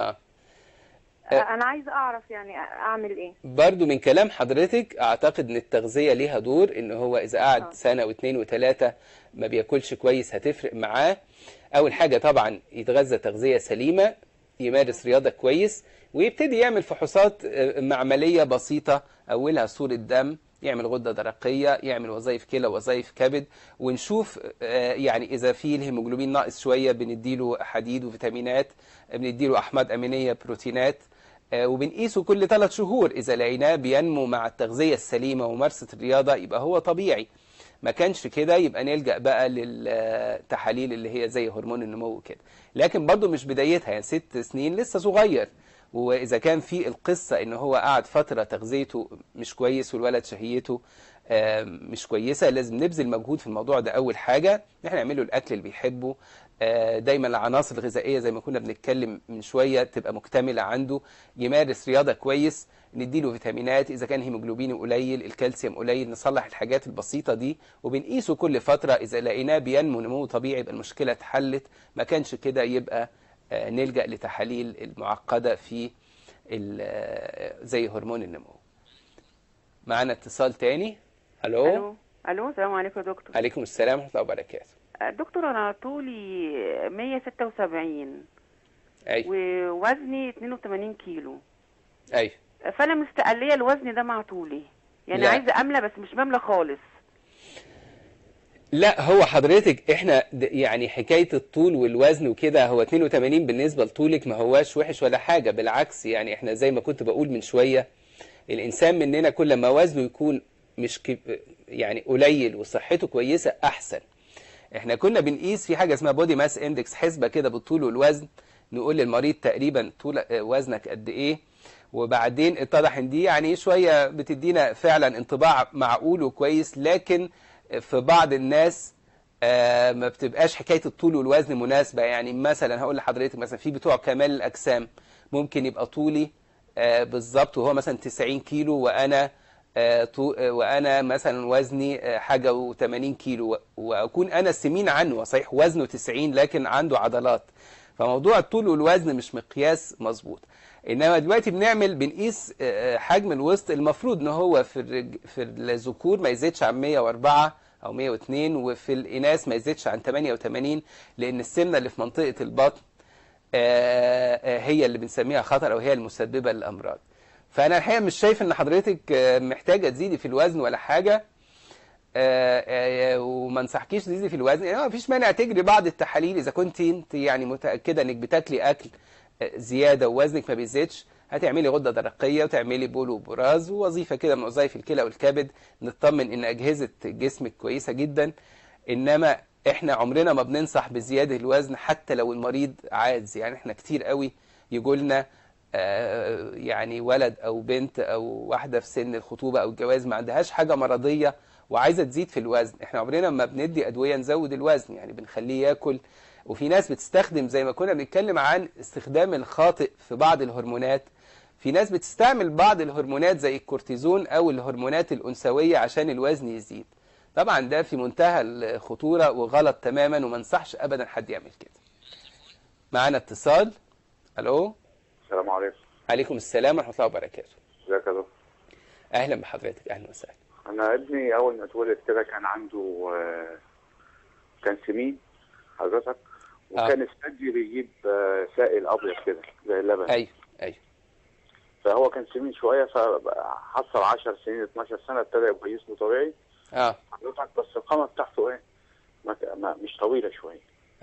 أنا عايزة أعرف يعني أعمل إيه.
برضو من كلام حضرتك أعتقد إن التغذية ليها دور، إن هو إذا قعد سنة واثنين وثلاثة ما بياكلش كويس هتفرق معاه. أول حاجة طبعا يتغذى تغذية سليمة، يمارس رياضة كويس، ويبتدي يعمل فحوصات معملية بسيطة، أولها صورة دم، يعمل غدة درقية، يعمل وظائف كلى وظائف كبد، ونشوف يعني إذا في الهيموجلوبين ناقص شوية بنديله حديد وفيتامينات، بنديله أحماض أمينية، بروتينات، وبنقيسه كل 3 شهور. إذا لقيناه بينمو مع التغذية السليمة وممارسة الرياضة يبقى هو طبيعي. ما كانش كده يبقى نلجأ بقى للتحاليل اللي هي زي هرمون النمو كده. لكن برضو مش بدايتها، يعني 6 سنين لسه صغير. وإذا كان في القصة إن هو قعد فترة تغذيته مش كويس والولد شهيته مش كويسة، لازم نبذل مجهود في الموضوع ده. أول حاجة نحن نعمله الأكل اللي بيحبه، دايما العناصر الغذائية زي ما كنا بنتكلم من شوية تبقى مكتملة عنده، يمارس رياضة كويس، نديله فيتامينات، إذا كان هيموجلوبين قليل، الكالسيوم قليل، نصلح الحاجات البسيطة دي، وبنقيسه كل فترة. إذا لقيناه بينمو نمو طبيعي يبقى المشكلة اتحلت، ما كانش كده يبقى نلجأ لتحاليل المعقدة في زي هرمون النمو. معنا اتصال تاني.
الو. السلام عليكم يا دكتور.
عليكم السلام ورحمة الله وبركاته.
دكتور انا طولي 176.
ايوه.
ووزني 82 كيلو.
ايوه.
فانا مستقليه الوزن ده مع طولي، يعني لا. عايزه املى بس مش مملى خالص.
لا، هو حضرتك احنا يعني حكاية الطول والوزن وكده، هو 82 بالنسبة لطولك ما هواش وحش ولا حاجة، بالعكس. يعني احنا زي ما كنت بقول من شوية، الانسان مننا كل ما وزنه يكون مش يعني قليل وصحته كويسة احسن. احنا كنا بنقيس في حاجة اسمها بودي ماس اندكس، حسبة كده بالطول والوزن، نقول للمريض تقريبا طول وزنك قد ايه، وبعدين اتضح ان دي يعني شوية بتدينا فعلا انطباع معقول وكويس. لكن في بعض الناس ما بتبقاش حكاية الطول والوزن مناسبة. يعني مثلا هقول لحضرتك، مثلا في بتوع كمال الأجسام ممكن يبقى طولي بالظبط وهو مثلا 90 كيلو، وأنا مثلا وزني حاجة و80 كيلو، وأكون أنا سمين عنه، صحيح وزنه 90 لكن عنده عضلات. فموضوع الطول والوزن مش مقياس مظبوط. انما دلوقتي بنقيس حجم الوسط، المفروض ان هو في الذكور ما يزيدش عن 104 او 102، وفي الاناث ما يزيدش عن 88، لان السمنه اللي في منطقه البطن هي اللي بنسميها خطر، او هي المسببه للامراض. فانا الحقيقه مش شايف ان حضرتك محتاجه تزيدي في الوزن ولا حاجه، وما انصحكيش تزيدي في الوزن. يعني ما فيش مانع تجري بعض التحاليل اذا كنت انت يعني متاكده انك بتاكلي اكل زياده ووزنك ما بيزيدش. هتعملي غده درقيه وتعملي بول وبراز ووظيفه كده من وظائف الكلى والكبد، نطمن ان اجهزه جسمك كويسه جدا. انما احنا عمرنا ما بننصح بزياده الوزن حتى لو المريض عاجز. يعني احنا كتير قوي يقولنا يعني ولد او بنت او واحده في سن الخطوبه او الجواز ما عندهاش حاجه مرضيه وعايزه تزيد في الوزن. احنا عمرنا ما بندي ادويه نزود الوزن، يعني بنخليه ياكل. وفي ناس بتستخدم زي ما كنا بنتكلم عن استخدام الخاطئ في بعض الهرمونات، في ناس بتستعمل بعض الهرمونات زي الكورتيزون او الهرمونات الانثويه عشان الوزن يزيد. طبعا ده في منتهى الخطوره وغلط تماما، وما انصحش ابدا حد يعمل كده. معانا اتصال. الو.
السلام عليكم.
عليكم السلام ورحمه الله وبركاته.
ازيك يا دكتور؟
اهلا بحضرتك. اهلا وسهلا.
انا ابني اول ما اتولد كده كان عنده كان سمين حضرتك، وكان الثدي بيجيب سائل ابيض كده زي اللبن.
ايوه.
فهو كان سمين شويه، فحصل 10 سنين 12 سنه ابتدى يبقى جسمه طبيعي حضرتك، بس القامه بتاعته ايه مش طويله شويه.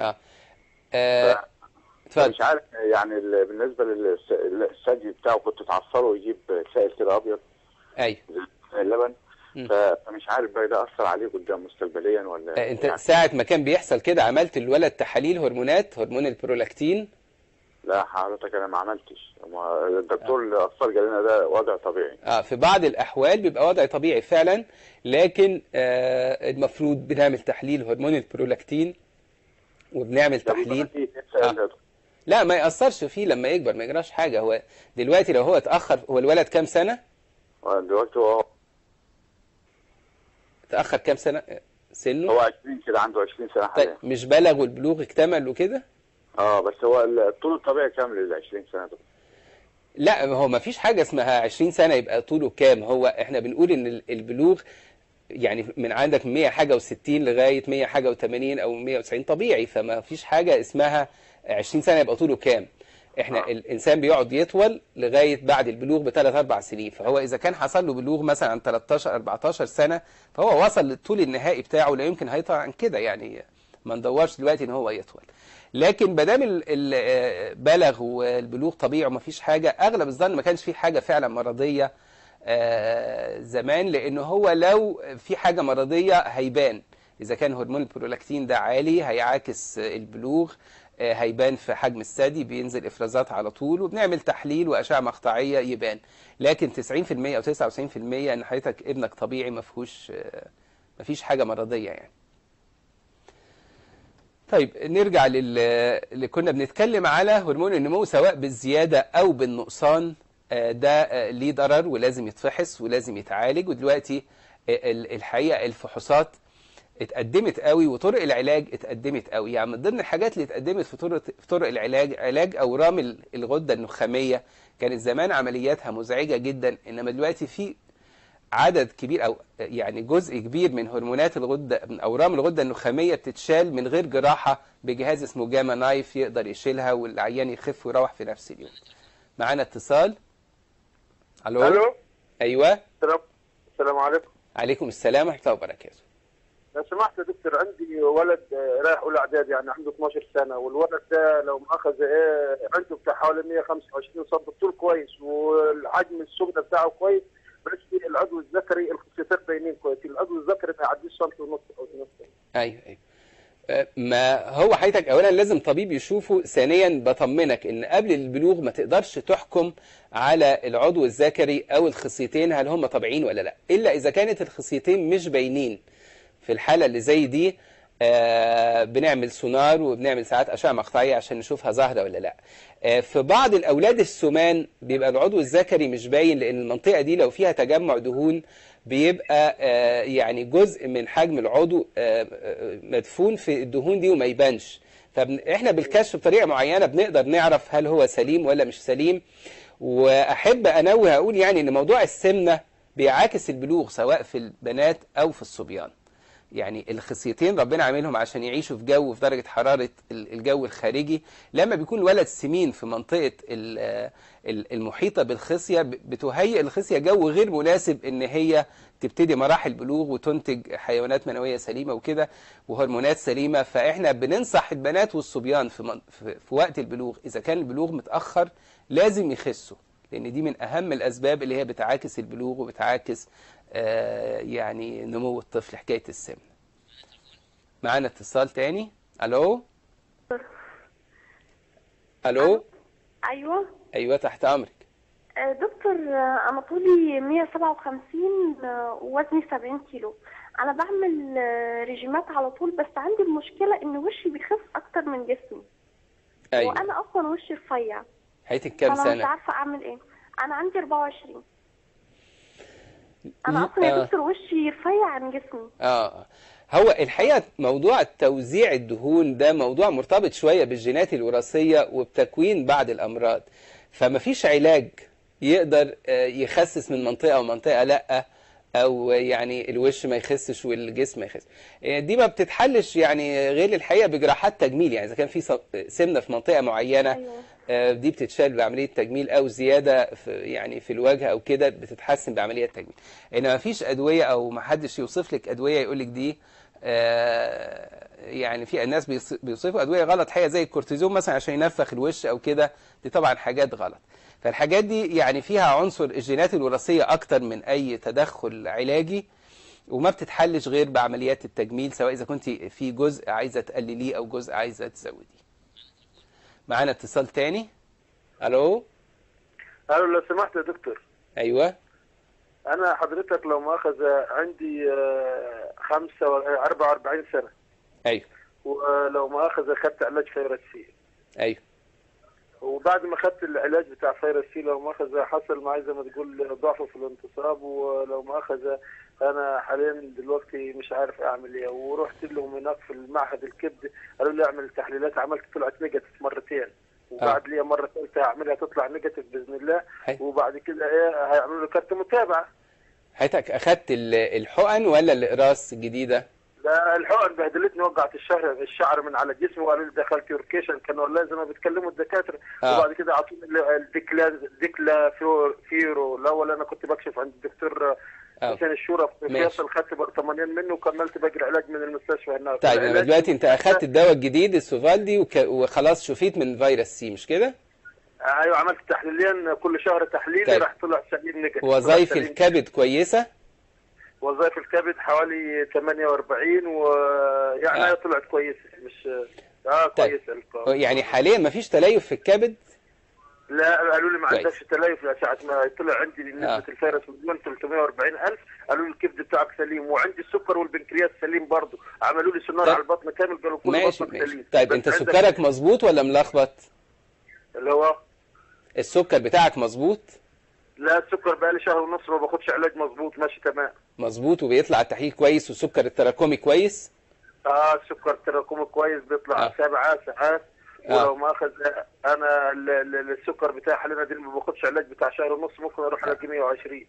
مش عارف يعني بالنسبه للثدي بتاعه كنت تعصره يجيب سائل كده ابيض
ايوه
زي اللبن. فمش عارف بقى ده اثر عليه قدام مستقبليا ولا
انت يعني ساعه ما كان بيحصل كده عملت الولد تحاليل هرمونات، هرمون البرولاكتين؟
لا حضرتك انا ما عملتش. الدكتور اللي اثر قال لنا ده وضع طبيعي.
في بعض الاحوال بيبقى وضع طبيعي فعلا، لكن المفروض بنعمل تحليل هرمون البرولاكتين وبنعمل تحليل لا ما يأثرش فيه لما يكبر، ما يجراش حاجه. هو دلوقتي لو هو اتاخر، هو الولد كام سنه؟
دلوقتي هو
اتاخر كام سنه سنه؟
هو 20 كده، عنده 20 سنه حاليا.
طيب مش بلغ والبلوغ اكتمل وكده؟
بس هو الطول الطبيعي كام لل 20 سنه دول؟
لا هو ما فيش حاجه اسمها 20 سنه يبقى طوله كام. هو احنا بنقول ان البلوغ يعني من عندك 100 حاجه و60 لغايه 100 حاجه و80 او 190 طبيعي، فما فيش حاجه اسمها 20 سنه يبقى طوله كام. احنا الانسان بيقعد يطول لغايه بعد البلوغ ب3 4 سنين، فهو اذا كان حصل له بلوغ مثلا عن 13 14 سنه فهو وصل للطول النهائي بتاعه، لا يمكن هيطلع عن كده. يعني ما ندورش دلوقتي ان هو يطول، لكن ما دام بلغ والبلوغ طبيعي وما فيش حاجه، اغلب الظن ما كانش في حاجه فعلا مرضيه زمان، لانه هو لو في حاجه مرضيه هيبان. اذا كان هرمون البرولاكتين ده عالي هيعاكس البلوغ، هيبان في حجم الثدي، بينزل افرازات على طول، وبنعمل تحليل واشعه مقطعيه يبان. لكن 90% او 99% ان حضرتك ابنك طبيعي، ما فيش حاجه مرضيه يعني. طيب نرجع اللي كنا بنتكلم على هرمون النمو، سواء بالزياده او بالنقصان. ده ليه ضرر ولازم يتفحص ولازم يتعالج. ودلوقتي الحقيقه الفحوصات اتقدمت قوي وطرق العلاج اتقدمت قوي. يعني من ضمن الحاجات اللي اتقدمت في طرق العلاج، علاج اورام الغده النخاميه. كانت زمان عملياتها مزعجه جدا، انما دلوقتي في عدد كبير او يعني جزء كبير من هرمونات الغده، من اورام الغده النخاميه بتتشال من غير جراحه بجهاز اسمه جاما نايف، يقدر يشيلها والعيان يخف ويروح في نفس اليوم. معانا اتصال. الو. ايوه.
السلام عليكم.
عليكم السلام ورحمه الله وبركاته.
لو سمحت يا دكتور، عندي ولد رايح اولى اعدادي، يعني عنده 12 سنه، والولد ده لو مؤاخذه عنده بتاع حوالي 125 سم، طول كويس والحجم السمنه بتاعه كويس، بس العضو الذكري الخصيتين باينين كويس، العضو الذكري ما يعديش سم ونص او 2 سم.
ايوه. ما هو حضرتك اولا لازم طبيب يشوفه، ثانيا بطمنك ان قبل البلوغ ما تقدرش تحكم على العضو الذكري او الخصيتين هل هم طبيعيين ولا لا، الا اذا كانت الخصيتين مش باينين. في الحاله اللي زي دي بنعمل سونار وبنعمل ساعات اشعه مقطعيه عشان نشوفها ظاهره ولا لا. في بعض الاولاد السمان بيبقى العضو الذكري مش باين، لان المنطقه دي لو فيها تجمع دهون بيبقى يعني جزء من حجم العضو مدفون في الدهون دي وما يبانش. فاحنا بالكشف بطريقه معينه بنقدر نعرف هل هو سليم ولا مش سليم. واحب انوه اقول يعني ان موضوع السمنه بيعاكس البلوغ سواء في البنات او في الصبيان. يعني الخصيتين ربنا عاملهم عشان يعيشوا في جو في درجة حرارة الجو الخارجي. لما بيكون الولد سمين في منطقة المحيطة بالخصية بتهيئ الخصية جو غير مناسب ان هي تبتدي مراحل بلوغ وتنتج حيوانات منوية سليمة وكده وهرمونات سليمة. فاحنا بننصح البنات والصبيان في وقت البلوغ اذا كان البلوغ متأخر لازم يخسوا، لان دي من اهم الاسباب اللي هي بتعاكس البلوغ وبتعاكس يعني نمو الطفل، حكاية السمنة. معانا اتصال تاني. الو. الو.
ايوه.
ايوه تحت امرك.
دكتور انا طولي 157 ووزني 70 كيلو. انا بعمل ريجيمات على طول، بس عندي المشكلة ان وشي بيخف اكتر من جسمي.
أيوة.
وانا اصلا وشي رفيع.
حياتك كام سنة؟
انا مش عارفة اعمل ايه. انا عندي 24. انا اصلا يا دكتور وشي رفيع عن جسمي.
هو الحقيقة موضوع توزيع الدهون ده موضوع مرتبط شوية بالجينات الوراثية وبتكوين بعض الأمراض، فما فيش علاج يقدر يخسس من منطقة ومنطقة لأ، أو يعني الوش ما يخسش والجسم ما يخسش. دي ما بتتحلش يعني غير الحقيقة بجراحات تجميل، يعني إذا كان في سمنة في منطقة معينة. أيوة. دي بتتشال بعملية تجميل، أو زيادة يعني في الوجه أو كده بتتحسن بعملية تجميل. إنما ما فيش أدوية أو ما حدش يوصف لك أدوية يقول لك دي يعني في الناس بيوصفوا أدوية غلط حقيقة زي الكورتيزون مثلا عشان ينفخ الوش أو كده، دي طبعا حاجات غلط. فالحاجات دي يعني فيها عنصر الجينات الوراثية أكتر من أي تدخل علاجي، وما بتتحلش غير بعمليات التجميل، سواء إذا كنت في جزء عايزة تقلليه أو جزء عايزة تزوديه. معانا اتصال تاني. الو.
الو لو سمحت يا دكتور.
ايوه.
انا حضرتك لو مؤاخذ عندي 44 سنه.
ايوه.
ولو مؤاخذ اخذت علاج فيروس سي.
ايوه.
وبعد ما اخذت العلاج بتاع فيروس سي لو مؤاخذ حصل معي زي ما تقول ضعف في الانتصاب، ولو مؤاخذ انا حاليا دلوقتي مش عارف اعمل ايه، ورحت لهم هناك في المعهد الكبد قالوا لي اعمل تحليلات، عملت طلعت نيجاتيف مرتين، وبعد لي مره ثالثه هعملها تطلع نيجاتيف باذن الله. وبعد كده ايه هيعملوا لي كارت متابعه.
حضرتك اخذت الحقن ولا الاقراص الجديده؟
لا الحقن بهدلتني، وقعت الشعر من على جسمي وقالوا لي دخلت يوركيشن، كانوا لازم بيتكلموا الدكاتره. وبعد كده اعطوني الديكلا فيرو. الاول انا كنت بكشف عند الدكتور حسين الشورى في فيصل، خدت برطمانين منه وكملت باقي العلاج من المستشفى هناك.
طيب دلوقتي انت اخذت الدواء الجديد السوفالدي وخلاص شفيت من فيروس سي مش كده؟
ايوه عملت تحليلين كل شهر تحليل. طيب. راح طلع سليم نيجاتيف.
وظائف الكبد كويسه؟
وظائف الكبد حوالي 48 ويعني طلعت كويسه مش
طيب.
كويسه.
يعني حاليا ما فيش تليف في الكبد؟
لا قالوا لي ما عندكش تليف، ساعه ما طلع عندي نسبه الفيروس مليون 340,000 قالوا لي الكبد بتاعك سليم، وعندي السكر والبنكرياس سليم برضه، عملوا لي سونار على البطن كامل قالوا كل بطنك سليم.
طيب انت سكرك مظبوط ولا ملخبط؟
اللي هو
السكر بتاعك مظبوط؟
لا السكر بقالي شهر ونص ما باخدش علاج مظبوط، ماشي تمام.
مظبوط وبيطلع التحليل كويس، والسكر التراكمي كويس؟
السكر التراكمي كويس بيطلع 7 ساعات. ولو ما اخذ انا السكر بتاعي حاليا دي ما باخدش علاج بتاع شهر ونص، ممكن اروح على 120.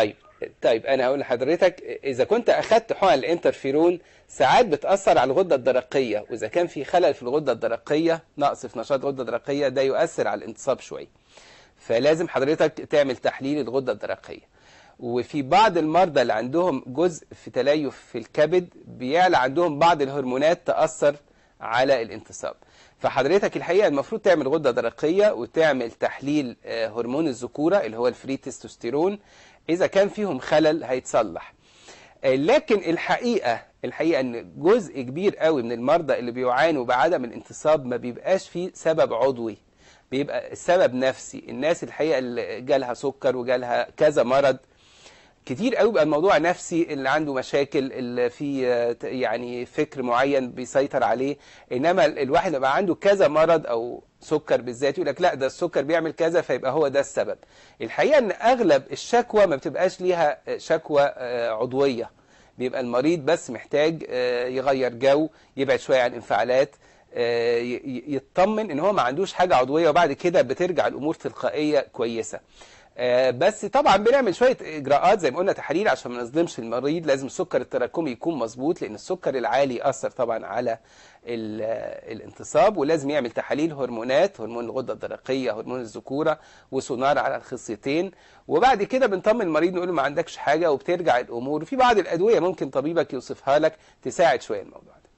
طيب انا هقول لحضرتك، اذا كنت اخذت حقن الانترفيرون ساعات بتاثر على الغده الدرقيه، واذا كان في خلل في الغده الدرقيه، نقص في نشاط الغده الدرقيه، ده يؤثر على الانتصاب شويه. فلازم حضرتك تعمل تحليل الغده الدرقيه. وفي بعض المرضى اللي عندهم جزء في تليف في الكبد بيعلى عندهم بعض الهرمونات تأثر على الانتصاب. فحضرتك الحقيقة المفروض تعمل غدة درقية وتعمل تحليل هرمون الذكورة اللي هو الفري تستوستيرون، إذا كان فيهم خلل هيتصلح. لكن الحقيقة ان جزء كبير قوي من المرضى اللي بيعانوا بعدم الانتصاب ما بيبقاش فيه سبب عضوي، بيبقى السبب نفسي. الناس الحقيقة اللي جالها سكر وجالها كذا مرض كتير قوي بقى الموضوع نفسي، اللي عنده مشاكل، اللي في يعني فكر معين بيسيطر عليه. انما الواحد بقى عنده كذا مرض او سكر بالذات يقول لك لا ده السكر بيعمل كذا فيبقى هو ده السبب. الحقيقة ان اغلب الشكوى ما بتبقاش ليها شكوى عضوية، بيبقى المريض بس محتاج يغير جو، يبعد شوية عن انفعالات، يطمن ان هو ما عندوش حاجة عضوية، وبعد كده بترجع الامور تلقائية كويسة. بس طبعا بنعمل شويه اجراءات زي ما قلنا، تحاليل عشان ما نظلمش المريض. لازم السكر التراكمي يكون مظبوط، لان السكر العالي ياثر طبعا على الانتصاب، ولازم يعمل تحاليل هرمونات، هرمون الغده الدرقيه، هرمون الذكوره، وسونار على الخصيتين. وبعد كده بنطمن المريض نقول له ما عندكش حاجه، وبترجع الامور. وفي بعض الادويه ممكن طبيبك يوصفها لك تساعد شويه الموضوع ده.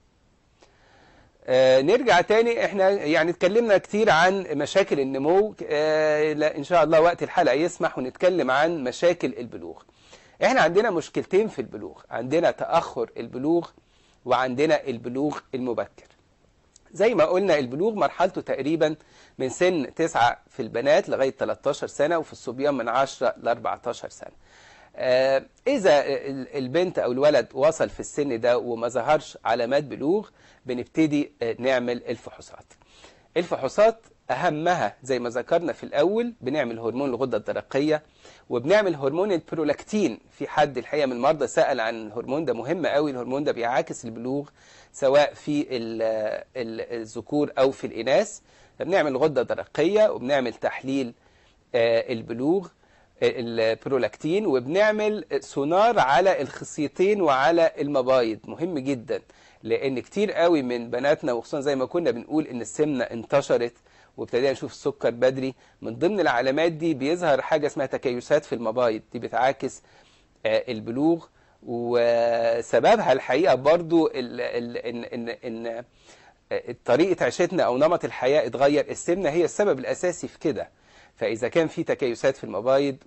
نرجع تاني، احنا يعني اتكلمنا كتير عن مشاكل النمو. ان شاء الله وقت الحلقة يسمح ونتكلم عن مشاكل البلوغ. احنا عندنا مشكلتين في البلوغ، عندنا تأخر البلوغ وعندنا البلوغ المبكر. زي ما قلنا البلوغ مرحلته تقريبا من سن 9 في البنات لغاية 13 سنة، وفي الصبيان من 10 ل 14 سنة. إذا البنت أو الولد وصل في السن ده وما ظهرش علامات بلوغ، بنبتدي نعمل الفحوصات. الفحوصات أهمها زي ما ذكرنا في الأول، بنعمل هرمون الغدة الدرقية، وبنعمل هرمون البرولاكتين. في حد الحقيقة من المرضى سأل عن الهرمون ده، مهم قوي. الهرمون ده بيعاكس البلوغ سواء في الذكور أو في الإناث. بنعمل الغدة الدرقية، وبنعمل تحليل البلوغ البرولاكتين، وبنعمل سونار على الخصيتين وعلى المبايض. مهم جدا، لان كتير قوي من بناتنا، وخصوصا زي ما كنا بنقول ان السمنه انتشرت وابتدينا نشوف السكر بدري، من ضمن العلامات دي بيظهر حاجه اسمها تكيسات في المبايض، دي بتعاكس البلوغ. وسببها الحقيقه برضو ان طريقه عيشتنا او نمط الحياه اتغير. السمنه هي السبب الاساسي في كده. فإذا كان في تكيسات في المبايض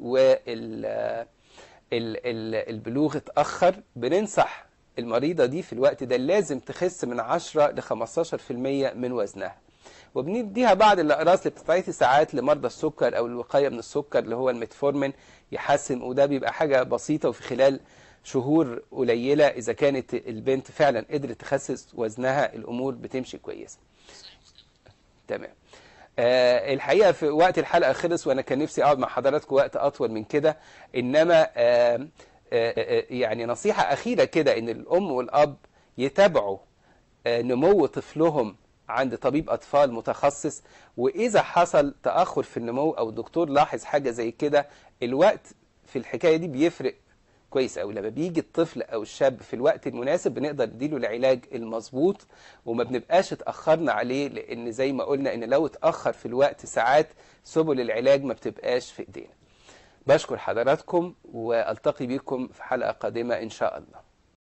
والبلوغ اتأخر، بننصح المريضة دي في الوقت ده لازم تخس من 10 ل 15% من وزنها. وبنديها بعض الأقراص اللي بتتعطي ساعات لمرضى السكر أو الوقاية من السكر، اللي هو الميتفورمين، يحسن. وده بيبقى حاجة بسيطة، وفي خلال شهور قليلة إذا كانت البنت فعلا قدرت تخسس وزنها الأمور بتمشي كويسة. تمام. الحقيقة في وقت الحلقة خلص، وأنا كان نفسي أقعد مع حضراتكم وقت أطول من كده. إنما يعني نصيحة أخيرة كده، إن الأم والأب يتابعوا نمو طفلهم عند طبيب أطفال متخصص. وإذا حصل تأخر في النمو أو الدكتور لاحظ حاجة زي كده، الوقت في الحكاية دي بيفرق كويس أوي. لما بيجي الطفل أو الشاب في الوقت المناسب، بنقدر نديله العلاج المظبوط، وما بنبقاش اتأخرنا عليه. لأن زي ما قلنا إن لو اتأخر في الوقت ساعات سبل العلاج ما بتبقاش في إيدينا. بشكر حضراتكم، وألتقي بكم في حلقة قادمة إن شاء الله.